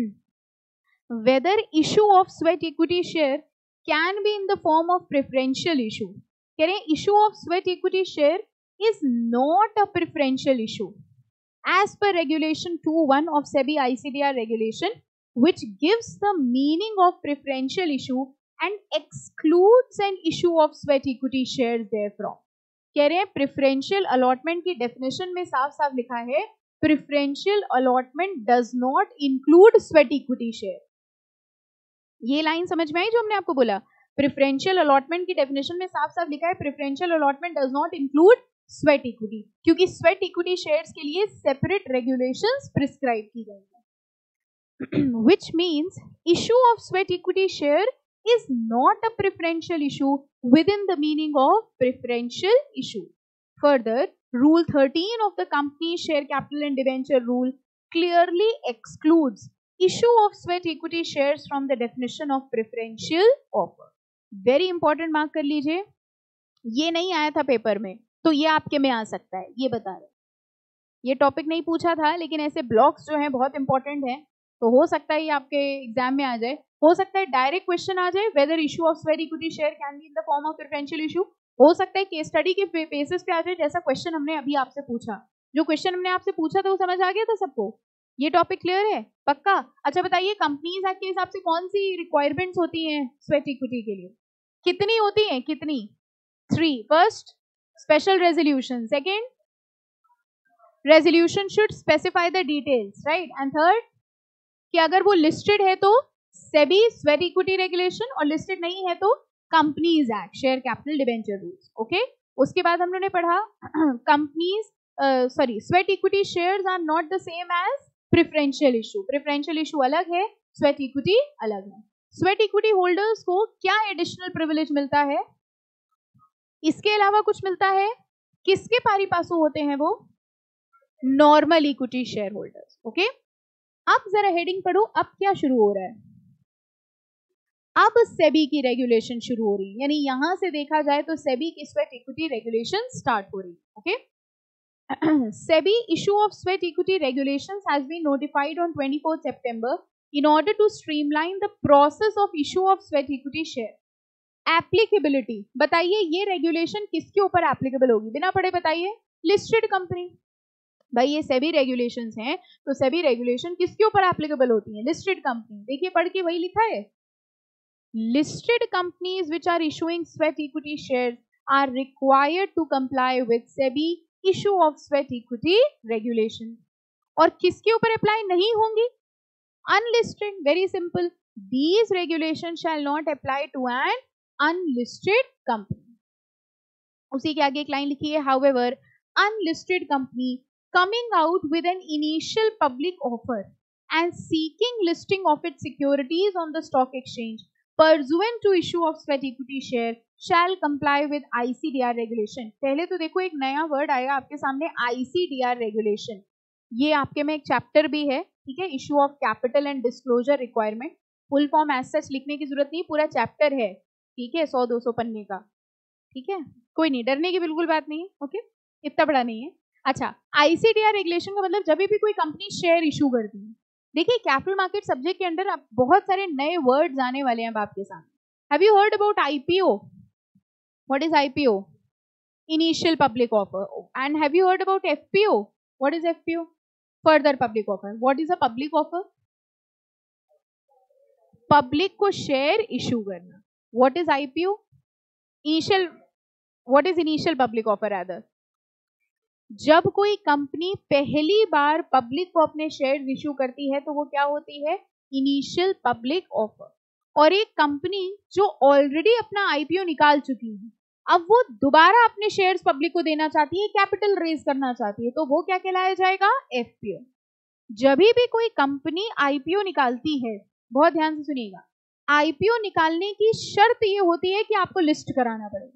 Whether issue of sweat equity share can be in the form of preferential issue. कह रहे हैं issue of sweat equity share is not a preferential issue as per regulation 2(1) of SEBI ICDR regulation, which gives the meaning of preferential issue and excludes an issue of sweat equity shares therefrom। कह रहे हैं preferential allotment की definition में साफ साफ लिखा है preferential allotment does not include sweat equity share. ये लाइन समझ में आई जो हमने आपको बोला, प्रेफरेंशियल अलॉटमेंट की डेफिनेशन में साफ साफ लिखा है preferential allotment does not include sweat equity, क्योंकि स्वेट इक्विटी शेयर्स के लिए सेपरेट रेगुलेशंस प्रिस्क्राइब की गई है। Which means issue of sweat equity share is not a preferential issue within the meaning of preferential issue. Further, rule 13 of the company share capital and debenture rule clearly excludes issue of sweat equity shares from the definition of preferential offer। Very important, mark कर लीजिए, ये नहीं आया था paper में तो ये आपके में आ सकता है, ये बता रहे। ये टॉपिक नहीं पूछा था लेकिन ऐसे ब्लॉक्स जो हैं बहुत इंपॉर्टेंट हैं, तो हो सकता है ये आपके एग्जाम में आ जाए, हो सकता है डायरेक्ट क्वेश्चन आ जाए whether issue of sweat equity share can be in the form of preferential issue, हो सकता है केस स्टडी के बेसिस पे आ जाए, जैसा क्वेश्चन हमने अभी आपसे पूछा। जो क्वेश्चन हमने आपसे पूछा था वो समझ आ गया था सबको? ये टॉपिक क्लियर है पक्का? अच्छा बताइए, कंपनीज एक्ट के हिसाब से कौन सी रिक्वायरमेंट्स होती हैं स्वेट इक्विटी के लिए? कितनी होती हैं, कितनी? 3। First, special resolution. Second, resolution should specify the details, right. And third, कि अगर वो लिस्टेड है तो सेबी स्वेट इक्विटी रेगुलेशन, और लिस्टेड नहीं है तो companies act share capital debenture rules. Okay, उसके बाद हम लोगों ने पढ़ा companies sweat equity shares are not the same as preferential issue. Preferential issue अलग है, स्वेट इक्विटी अलग है। स्वेट इक्विटी होल्डर्स को क्या एडिशनल प्रिविलेज मिलता है? इसके अलावा कुछ मिलता है? किसके पारी पासु होते हैं वो? Normal equity share holders. Okay, अब जरा हेडिंग पढ़ो, अब क्या शुरू हो रहा है? अब सेबी की रेगुलेशन शुरू हो रही है, यानी यहां से देखा जाए तो सेबी की स्वेट इक्विटी रेगुलेशन स्टार्ट हो रही है। Okay, SEBI issue of sweat equity regulations has been notified on 24th September in order to streamline the process of issue of sweat equity share। Applicability बताइए, ये रेगुलेशन किसके ऊपर applicable होगी? बिना पढ़े बताइए। Listed company. भाई ये सेबी रेगुलेशंस हैं, तो सेबी रेगुलेशन किसके ऊपर एप्लीकेबल होती है? Listed company. देखिए पढ़ के वही लिखा है, listed companies which are issuing sweat equity shares are required to comply with SEBI issue of sweat equity regulation. और किसके ऊपर अप्लाई नहीं होंगी? Unlisted. Very simple, these regulation shall not apply to an unlisted company. उसी के आगे एक लाइन लिखी है, however unlisted company coming out with an initial public offer and seeking listing of its securities on the stock exchange pursuant to issue of sweat equity share shall comply with ICDR regulation। पहले तो देखो एक नया word आएगा आपके सामने, ICDR regulation. ये आपके में एक चैप्टर भी है, ठीक है, issue of capital and disclosure requirement. Full form as such लिखने की जरूरत नहीं, पूरा चैप्टर है, ठीक है, 100-200 पन्ने का, ठीक है, कोई नहीं, डरने की बिल्कुल बात नहीं है। ओके, इतना बड़ा नहीं है। अच्छा, ICDR रेगुलेशन का मतलब जब भी कोई कंपनी शेयर इशू करती है, देखिए कैपिटल मार्केट सब्जेक्ट के अंदर अब बहुत सारे नए वर्ड्स आने वाले हैं आपके सामने। Have you heard about IPO? What is IPO? Initial public offer. And have you heard about FPO? What is FPO? Further public offer. What is a public offer? Public को शेयर इशू करना. What is IPO? Initial. What is initial public offer? Other, जब कोई company पहली बार public को अपने share issue करती है तो वो क्या होती है? Initial public offer. और एक कंपनी जो ऑलरेडी अपना आईपीओ निकाल चुकी है, अब वो दोबारा अपने शेयर्स पब्लिक को देना चाहती है, कैपिटल रेज करना चाहती है, तो वो क्या कहलाया जाएगा? एफपीओ. जब भी कोई कंपनी आईपीओ निकालती है, बहुत ध्यान से सुनिएगा, आईपीओ निकालने की शर्त ये होती है कि आपको लिस्ट कराना पड़ेगा.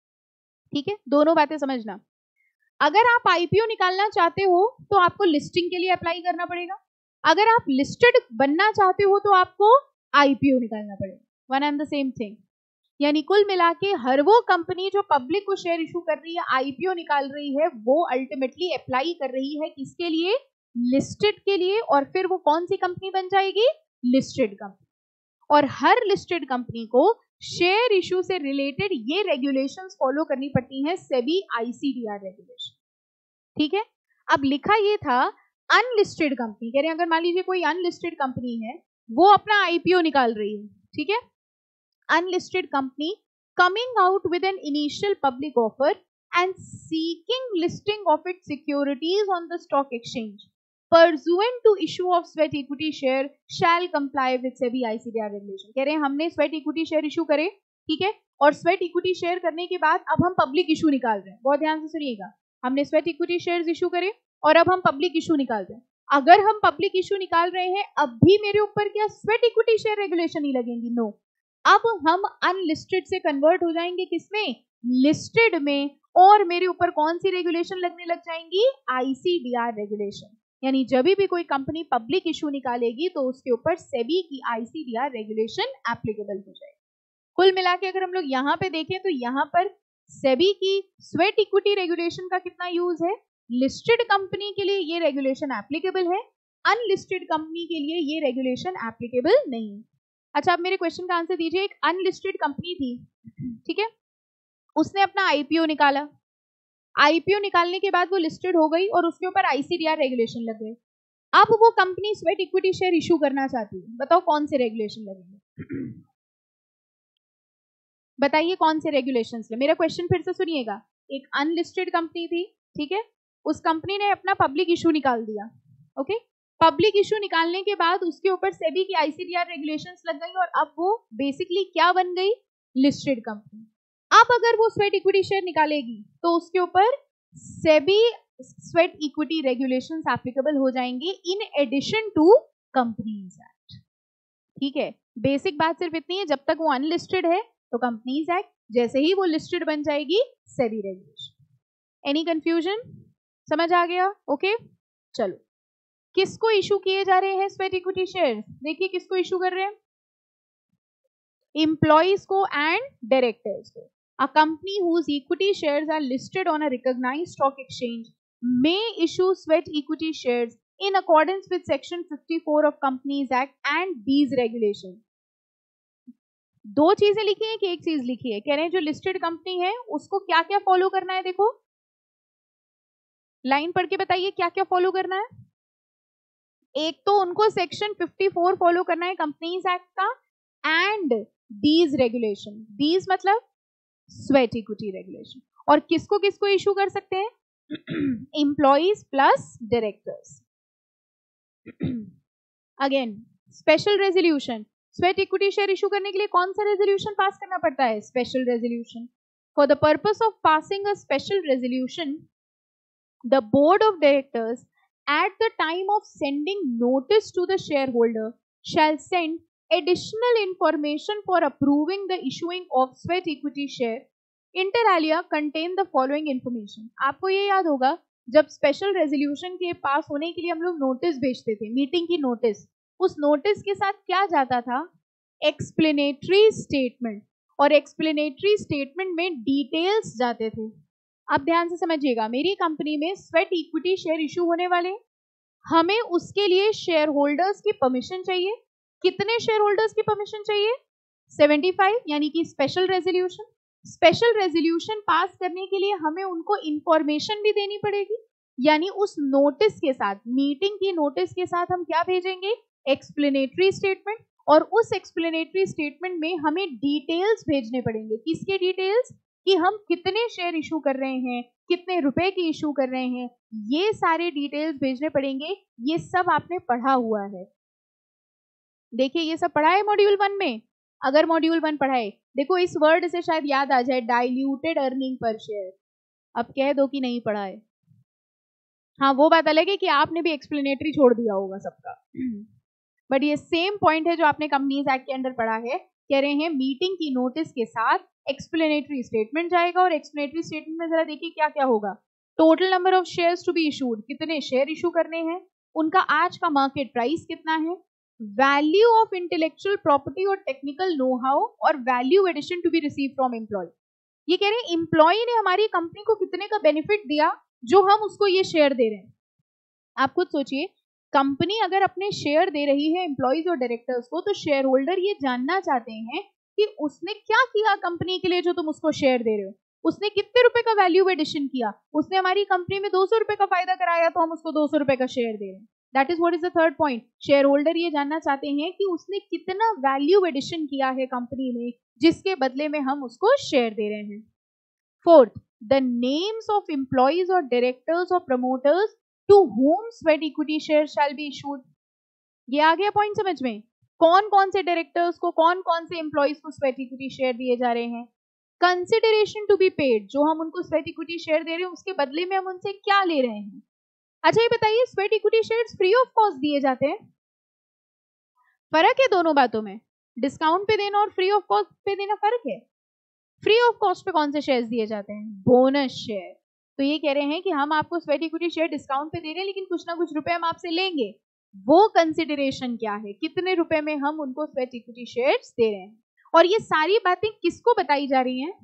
ठीक है, दोनों बातें समझना. अगर आप आईपीओ निकालना चाहते हो तो आपको लिस्टिंग के लिए अप्लाई करना पड़ेगा. अगर आप लिस्टेड बनना चाहते हो तो आपको आईपीओ निकालना पड़ेगा. One and the same thing. यानी कुल मिला के हर वो कंपनी जो पब्लिक को शेयर इशू कर रही है, आईपीओ निकाल रही है, वो अल्टीमेटली अप्लाई कर रही है किसके लिए? लिस्टेड के लिए. और फिर वो कौन सी कंपनी बन जाएगी? Listed company. और हर लिस्टेड कंपनी को शेयर इशू से रिलेटेड ये रेगुलेशंस फॉलो करनी पड़ती हैं, सेबी आईसीडीआर रेगुलेशन. ठीक है. अब लिखा ये था अनलिस्टेड कंपनी. कह रहे हैं अगर मान लीजिए कोई अनलिस्टेड कंपनी है, वो अपना आईपीओ निकाल रही है, ठीक है, unlisted company coming out with an initial public offer and seeking listing of its securities on the stock exchange pursuant to issue of sweat equity share shall comply with SEBI ICDR regulation. कह रहे हैं हमने sweat equity share issue करे, ठीक है, और sweat equity share करने के बाद अब हम पब्लिक इशू निकाल रहे हैं. बहुत ध्यान से सुनिएगा, हमने स्वेट इक्विटी शेयर्स इशू करे और अब हम पब्लिक इशू निकाल रहे हैं. अगर हम पब्लिक इशू निकाल रहे हैं, अब भी मेरे ऊपर क्या स्वेट इक्विटी शेयर रेगुलेशन ही लगेंगी? नो. अब हम अनलिस्टेड से कन्वर्ट हो जाएंगे किसमें? लिस्टेड में. और मेरे ऊपर कौन सी रेगुलेशन लगने लग जाएंगी? ICDR regulation. यानी जब भी कोई कंपनी पब्लिक इशू निकालेगी तो उसके ऊपर सेबी की आईसीडीआर रेगुलेशन एप्लीकेबल हो जाएगी. कुल मिला के अगर हम लोग यहाँ पे देखें तो यहाँ पर सेबी की स्वेट इक्विटी रेगुलेशन का कितना यूज है? लिस्टेड कंपनी के लिए ये रेगुलेशन एप्लीकेबल है, अनलिस्टेड कंपनी के लिए ये रेगुलेशन एप्लीकेबल नहीं है. अच्छा, अब मेरे क्वेश्चन का आंसर दीजिए. एक अनलिस्टेड कंपनी थी, ठीक है, उसने अपना आईपीओ निकाला. आईपीओ निकालने के बाद वो लिस्टेड हो गई और उसके ऊपर आईसीडीआर रेगुलेशन लग गए. अब वो company sweat equity share issue करना चाहती है. बताओ कौन से रेगुलेशन लगेंगे? बताइए कौन से रेगुलेशंस ले. मेरा क्वेश्चन फिर से सुनिएगा. एक अनलिस्टेड कंपनी थी, ठीक है, उस कंपनी ने अपना पब्लिक इशू निकाल दिया. ओके, पब्लिक इशू निकालने के बाद उसके ऊपर सेबी की आईसीडीआर रेगुलेशंस लग गई और अब वो बेसिकली क्या बन गई? Listed company. अब अगर वो स्वेट इक्विटी शेयर निकालेगी तो उसके ऊपर SEBI sweat equity regulations applicable हो जाएंगे in addition to companies act. ठीक है, बेसिक बात सिर्फ इतनी है, जब तक वो अनलिस्टेड है तो कंपनीज एक्ट, जैसे ही वो लिस्टेड बन जाएगी सेबी रेगुलेशन. Any confusion? समझ आ गया? ओके, चलो. किसको इशू किए जा रहे हैं स्वेट इक्विटी शेयर? देखिए किसको इशू कर रहे हैं? एम्प्लॉइज को एंड डायरेक्टर्स को. A company whose equity shares are listed on a recognized stock exchange may issue sweat equity shares in accordance with Section 54 of Companies Act and these regulations. दो चीजें लिखी हैं कि एक चीज लिखी है? कह रहे हैं जो लिस्टेड कंपनी है उसको क्या क्या फॉलो करना है. देखो लाइन पढ़ के बताइए क्या क्या फॉलो करना है. एक तो उनको सेक्शन 54 फॉलो करना है कंपनीज एक्ट का, एंड दीज रेगुलेशन. दीज मतलब स्वेट इक्विटी रेगुलेशन. और किसको किसको इशू कर सकते हैं? Employees plus directors. Again special resolution. Sweat equity share issue करने के लिए कौन सा रेजोल्यूशन पास करना पड़ता है? Special resolution. For the purpose of passing a special resolution, the board of directors at the time of sending notice to the shareholder shall send additional information for approving the issuing of sweat equity share inter alia contain the following information. आपको ये याद होगा जब special resolution के पास होने के लिए हम लोग नोटिस भेजते थे, मीटिंग की नोटिस, उस नोटिस के साथ क्या जाता था? Explanatory statement. और एक्सप्लेनेटरी स्टेटमेंट में डिटेल्स जाते थे. अब ध्यान से समझिएगा, मेरी कंपनी में स्वेट इक्विटी शेयर इशू होने वाले, हमें उसके लिए शेयर होल्डर्स की परमिशन चाहिए. कितने शेयर होल्डर्स की परमिशन चाहिए? 75, यानी कि special resolution. Special resolution pass करने के लिए हमें उनको इंफॉर्मेशन भी देनी पड़ेगी. यानी उस नोटिस के साथ, मीटिंग की नोटिस के साथ हम क्या भेजेंगे? Explanatory statement. और उस एक्सप्लेनेटरी स्टेटमेंट में हमें डिटेल्स भेजने पड़ेंगे। किसके डिटेल्स? कि हम कितने शेयर इशू कर रहे हैं, कितने रुपए की इशू कर रहे हैं, ये सारे डिटेल्स भेजने पड़ेंगे। ये सब आपने पढ़ा हुआ है। देखिए ये सब पढ़ा है मॉड्यूल 1 में। अगर मॉड्यूल 1 पढ़ाए, देखो इस वर्ड से शायद याद आ जाए, डाइल्यूटेड अर्निंग पर शेयर। अब कह दो कि नहीं पढ़ा है। हाँ वो बात अलग है कि आपने भी एक्सप्लेनेटरी छोड़ दिया होगा सबका, बट ये सेम पॉइंट है जो आपने कंपनीज एक्ट के अंदर पढ़ा है। कह रहे हैं मीटिंग की नोटिस के साथ एक्सप्लेनेटरी स्टेटमेंट जाएगा, और एक्सप्लेनेटरी स्टेटमेंट में जरा देखिए क्या क्या होगा। Total number of shares to be issued, कितने शेयर इशू करने हैं, उनका आज का मार्केट प्राइस कितना है, वैल्यू ऑफ इंटेलेक्चुअल प्रॉपर्टी और टेक्निकल नो हाउ, और value addition to be receive from employee. ये कह रहे हैं एम्प्लॉय ने हमारी कंपनी को कितने का बेनिफिट दिया जो हम उसको ये शेयर दे रहे हैं। आप खुद सोचिए, कंपनी अगर अपने शेयर दे रही है एम्प्लॉइज और डायरेक्टर्स को, तो शेयर होल्डर ये जानना चाहते हैं कि उसने क्या किया कंपनी के लिए जो तुम उसको शेयर दे रहे हो। उसने कितने रुपए का वैल्यू एडिशन किया, उसने हमारी कंपनी में 200 रुपए का फायदा कराया तो हम उसको 200 रुपए का शेयर दे रहे हैं। That is what is the third point. Share holder ये जानना चाहते हैं कि उसने कितना वैल्यू एडिशन किया है कंपनी में, जिसके बदले में हम उसको शेयर दे रहे हैं। Fourth, the names of employees और डायरेक्टर्स और promoters to whom sweat equity shares shall be issued। ये आ गया पॉइंट समझ में? कौन कौन से डायरेक्टर्स को, कौन कौन से एम्प्लॉइज को स्वेट इक्विटी शेयर दिए जा रहे हैं। कंसिडरेशन टू बी पेड, जो हम उनको स्वेट इक्विटी शेयर दे रहे हैं उसके बदले में हम उनसे क्या ले रहे हैं। अच्छा ये बताइए, sweat equity shares free of cost दिए जाते हैं? फर्क है दोनों बातों में, डिस्काउंट पे देना और फ्री ऑफ कॉस्ट पे देना फर्क है। फ्री ऑफ कॉस्ट पे कौन से शेयर्स दिए जाते हैं? Bonus share. तो ये कह रहे हैं कि हम आपको स्वेट इक्विटी शेयर डिस्काउंट पे दे रहे हैं, लेकिन कुछ ना कुछ रुपए हम आपसे लेंगे। वो कंसिडरेशन क्या है, कितने रुपए में हम उनको स्वेट इक्विटी शेयर्स दे रहे हैं। और ये सारी बातें किसको बताई जा रही हैं?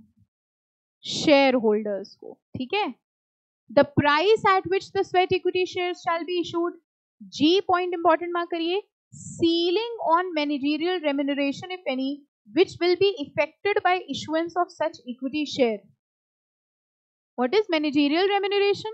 शेयर होल्डर्स को। ठीक है। The price at which the sweat equity shares shall be issued. जी पॉइंट इंपॉर्टेंट मार्क करिए। Ceiling on managerial remuneration if any which will be affected by issuance of such equity share. What is managerial remuneration?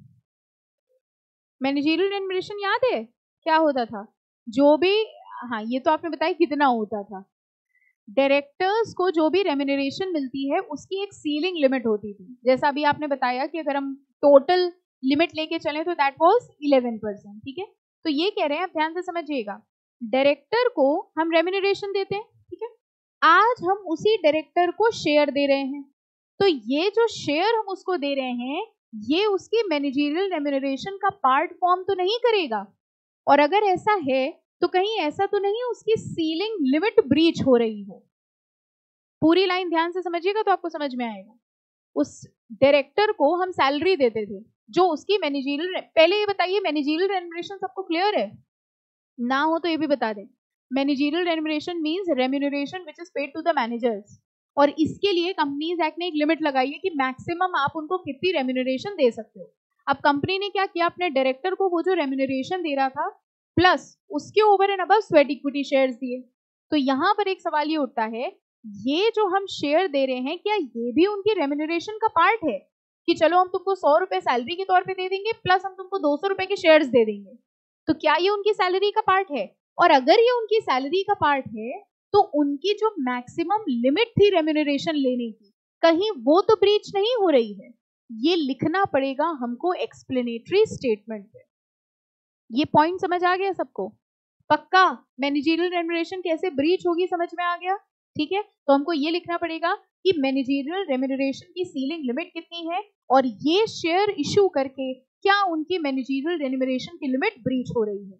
Managerial remuneration याद है क्या होता था? जो भी, हाँ ये तो आपने बताया कितना होता था। डायरेक्टर्स को जो भी रेम्यूनरेशन मिलती है उसकी एक सीलिंग लिमिट होती थी। जैसा अभी आपने बताया कि अगर हम टोटल लिमिट लेके चलें तो दैट वाज 11%। ठीक है। तो ये कह रहे हैं, आप ध्यान से समझिएगा, डायरेक्टर को हम रेम्यूनरेशन देते हैं, ठीक है, आज हम उसी डायरेक्टर को शेयर दे रहे हैं। तो ये जो शेयर हम उसको दे रहे हैं ये उसकी मैनेजरियल रेम्यूनरेशन का पार्ट फॉर्म तो नहीं करेगा। और अगर ऐसा है तो कहीं ऐसा तो नहीं उसकी सीलिंग लिमिट ब्रीच हो रही हो। पूरी लाइन ध्यान से समझिएगा तो आपको समझ में आएगा। उस डायरेक्टर को हम सैलरी देते थे जो उसकी मैनेजरियल, पहले ये बताइए मैनेजरियल रेम्यूनरेशन सबको क्लियर है? ना हो तो ये भी बता दें। Managerial remuneration means remuneration which is paid to the managers. और इसके लिए कंपनीज एक्ट ने एक लिमिट लगाई है कि मैक्सिमम आप उनको कितनी रेम्यूनरेशन दे सकते हो। अब कंपनी ने क्या किया, अपने डायरेक्टर को वो जो रेम्यूनरेशन दे रहा था प्लस उसके over and above sweat equity shares दिए। तो यहाँ पर एक सवाल ये उठता है, ये जो हम शेयर दे रहे हैं क्या ये भी उनकी रेम्यूनरेशन का पार्ट है कि चलो हम तुमको 100 रुपए सैलरी के तौर पे दे देंगे प्लस हम तुमको 200 रुपए के शेयर्स दे देंगे। तो क्या ये उनकी सैलरी का पार्ट है? और अगर ये उनकी सैलरी का पार्ट है तो उनकी जो मैक्सिमम लिमिट थी रेम्यूनरेशन लेने की, कहीं वो तो ब्रीच नहीं हो रही है। ये लिखना पड़ेगा हमको एक्सप्लेनेटरी स्टेटमेंट पे। ये पॉइंट समझ आ गया सबको? पक्का मैनेजरियल रेम्यूनरेशन कैसे ब्रीच होगी समझ में आ गया? ठीक है। तो हमको ये लिखना पड़ेगा कि मैनेजरियल रेम्यूनरेशन की सीलिंग लिमिट कितनी है और ये शेयर इशू करके क्या उनकी मैनेजरियल रेम्यूनरेशन की लिमिट ब्रीच हो रही है।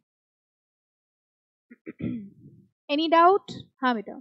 Any doubt? हाँ बेटा।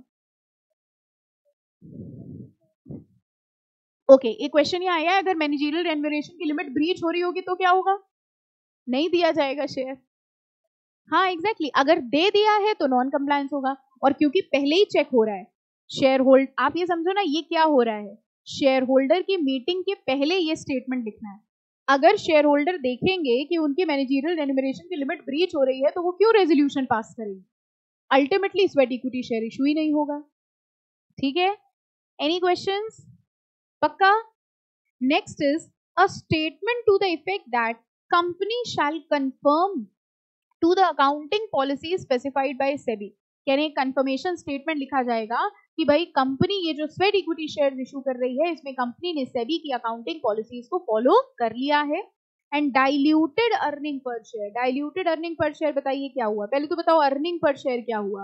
ओके, एक क्वेश्चन ये आया है, अगर मैनेजरियल रेम्यूनरेशन की लिमिट ब्रीच हो रही होगी तो क्या होगा? नहीं दिया जाएगा शेयर। हाँ एग्जैक्टली, अगर दे दिया है तो नॉन कंप्लायंस होगा। और क्योंकि पहले ही चेक हो रहा है शेयर होल्ड, आप ये समझो ना ये क्या हो रहा है, शेयर होल्डर की मीटिंग के पहले ये स्टेटमेंट लिखना है। अगर शेयर होल्डर देखेंगे कि उनकी मैनेजरियल रेम्यूनरेशन की लिमिट ब्रीच हो रही है तो वो क्यों रेजोल्यूशन पास करेंगे? Ultimately sweat equity share issue ही नहीं होगा। ठीक है। Any questions? पक्का? Next is a statement to the effect that company shall confirm to the accounting policy specified by SEBI. कह रहे हैं कंफर्मेशन स्टेटमेंट लिखा जाएगा कि भाई कंपनी ये जो स्वेट इक्विटी शेयर इशू कर रही है इसमें कंपनी ने सेबी की अकाउंटिंग पॉलिसीज को फॉलो कर लिया है। And diluted earning per share, diluted earning per share बताइए क्या हुआ, पहले तो बताओ अर्निंग पर शेयर क्या हुआ,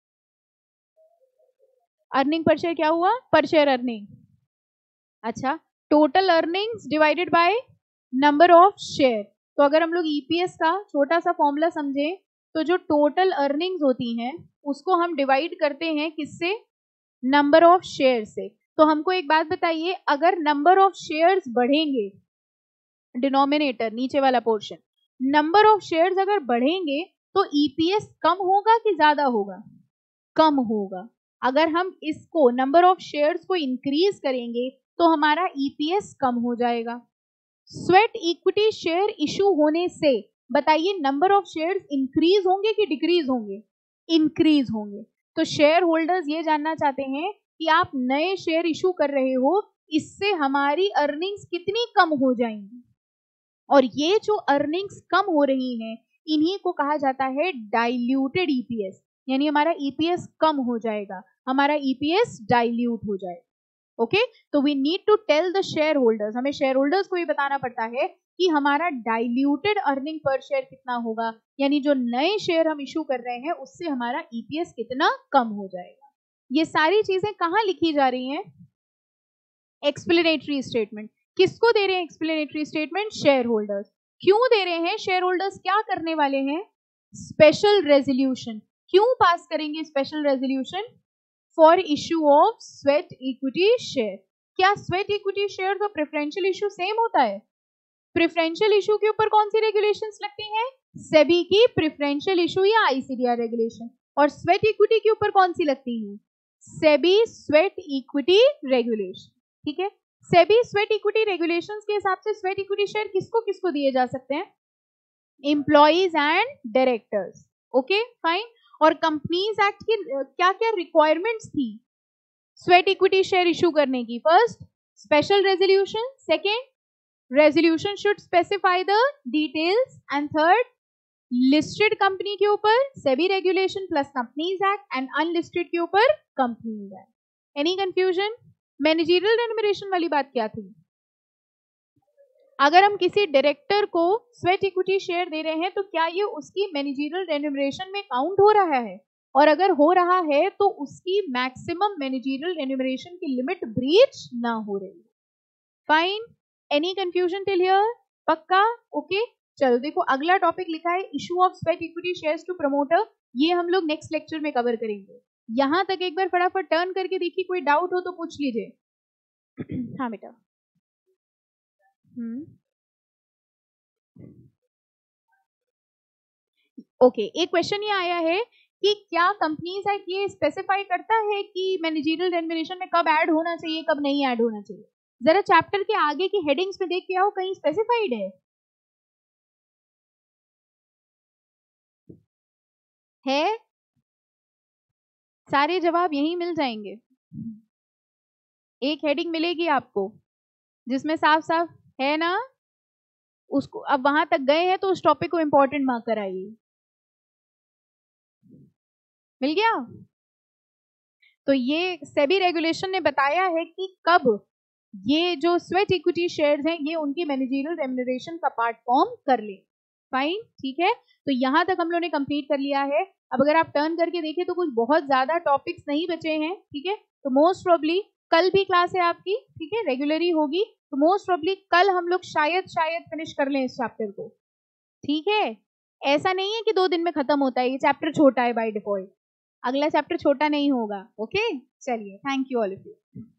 अर्निंग पर शेयर क्या हुआ, पर शेयर अर्निंग, अच्छा total earnings divided by number of share. तो अगर हम लोग ईपीएस का छोटा सा फॉर्मूला समझें तो जो टोटल अर्निंग्स होती हैं उसको हम डिवाइड करते हैं किससे, नंबर ऑफ शेयर से। तो हमको एक बात बताइए, अगर नंबर ऑफ शेयर्स बढ़ेंगे, डिनोमिनेटर नीचे वाला पोर्शन, नंबर ऑफ शेयर्स अगर बढ़ेंगे तो ईपीएस कम होगा कि ज्यादा होगा, कम होगा। अगर हम इसको नंबर ऑफ शेयर्स को इंक्रीज करेंगे तो हमारा ईपीएस कम हो जाएगा। स्वेट इक्विटी शेयर इशू होने से बताइए नंबर ऑफ शेयर्स इंक्रीज होंगे कि डिक्रीज होंगे, इंक्रीज होंगे। तो शेयर होल्डर्स ये जानना चाहते हैं कि आप नए शेयर इशू कर रहे हो, इससे हमारी अर्निंग्स कितनी कम हो जाएंगी, और ये जो अर्निंग्स कम हो रही हैं इन्हीं को कहा जाता है डाइल्यूटेड ईपीएस, यानी हमारा ईपीएस कम हो जाएगा, हमारा ईपीएस डाइल्यूट हो जाएगा। ओके, तो we need to tell the shareholders, हमें शेयर होल्डर्स को ये बताना पड़ता है कि हमारा डाइल्यूटेड अर्निंग पर शेयर कितना होगा, यानी जो नए शेयर हम इशू कर रहे हैं उससे हमारा ईपीएस कितना कम हो जाएगा। ये सारी चीजें कहाँ लिखी जा रही हैं, एक्सप्लेनेटरी स्टेटमेंट। किसको दे रहे हैं एक्सप्लेनेटरी स्टेटमेंट, शेयर होल्डर्स। क्यों दे रहे हैं, शेयर होल्डर्स क्या करने वाले हैं, स्पेशल रेजोल्यूशन। क्यों पास करेंगे special resolution, for issue of sweat equity share. क्या स्वेट इक्विटी शेयर तो प्रेफरेंशियल इशू सेम होता है, प्रेफरेंशियल इशू के ऊपर कौन सी रेगुलेशंस लगती हैं, सेबी की प्रेफरेंशियल इशू या आईसीडीआर रेगुलेशन, और स्वेट इक्विटी के ऊपर कौन सी लगती है, सेबी स्वेट इक्विटी रेगुलेशन। ठीक है, सेबी स्वेट इक्विटी रेगुलेशंस के हिसाब से स्वेट इक्विटी शेयर किसको किसको दिए जा सकते हैं, employees and directors. Okay fine. और कंपनीज एक्ट की क्या क्या रिक्वायरमेंट्स थी स्वेट इक्विटी शेयर इशू करने की, first special resolution, second resolution should specify the details, and third listed company के ऊपर SEBI regulation plus companies act, and unlisted के ऊपर companies act. Any confusion, managerial remuneration वाली बात क्या थी, अगर हम किसी डायरेक्टर को स्वेट इक्विटी शेयर दे रहे हैं तो क्या ये उसकी मैनेजरियल रेम्यूनरेशन में काउंट हो रहा है, और अगर हो रहा है तो उसकी मैक्सिमम मैनेजरियल रेम्यूनरेशन की लिमिट ब्रीच ना हो रही है। Fine, any confusion till here, पक्का, ओके। चलो देखो अगला टॉपिक लिखा है issue of sweat equity shares to promoter, ये हम लोग नेक्स्ट लेक्चर में कवर करेंगे। यहां तक एक बार फटाफट टर्न करके देखिए, कोई डाउट हो तो पूछ लीजिए। हाँ बेटा, ओके, एक क्वेश्चन ये आया है कि क्या कंपनीज एक्ट ये स्पेसिफाई करता है कि मैनेजरियल रेम्यूनरेशन में कब ऐड होना चाहिए कब नहीं ऐड होना चाहिए, जरा चैप्टर के आगे की हेडिंग्स में देख के आओ, कहीं स्पेसिफाइड है सारे जवाब यहीं मिल जाएंगे, एक हेडिंग मिलेगी आपको जिसमें साफ साफ है ना, उसको अब वहां तक गए हैं तो उस टॉपिक को इंपॉर्टेंट मार्क कराइए, मिल गया। तो ये सेबी रेगुलेशन ने बताया है कि कब ये जो स्वेट इक्विटी शेयर्स हैं ये उनकी मैनेजरियल रेम्यूनरेशन का पार्ट फॉर्म कर ले। फाइन, ठीक है, तो यहां तक हम लोगों ने कंप्लीट कर लिया है। अब अगर आप टर्न करके देखें तो कुछ बहुत ज्यादा टॉपिक्स नहीं बचे हैं, ठीक है, तो मोस्ट प्रोबेबली कल भी क्लास है आपकी, ठीक है, रेगुलरली होगी, तो मोस्ट प्रोबेबली कल हम लोग शायद फिनिश कर लें इस चैप्टर को, ठीक है। ऐसा नहीं है कि 2 दिन में खत्म होता है, ये चैप्टर छोटा है बाय डिफॉल्ट, अगला चैप्टर छोटा नहीं होगा। ओके, चलिए, thank you all of you.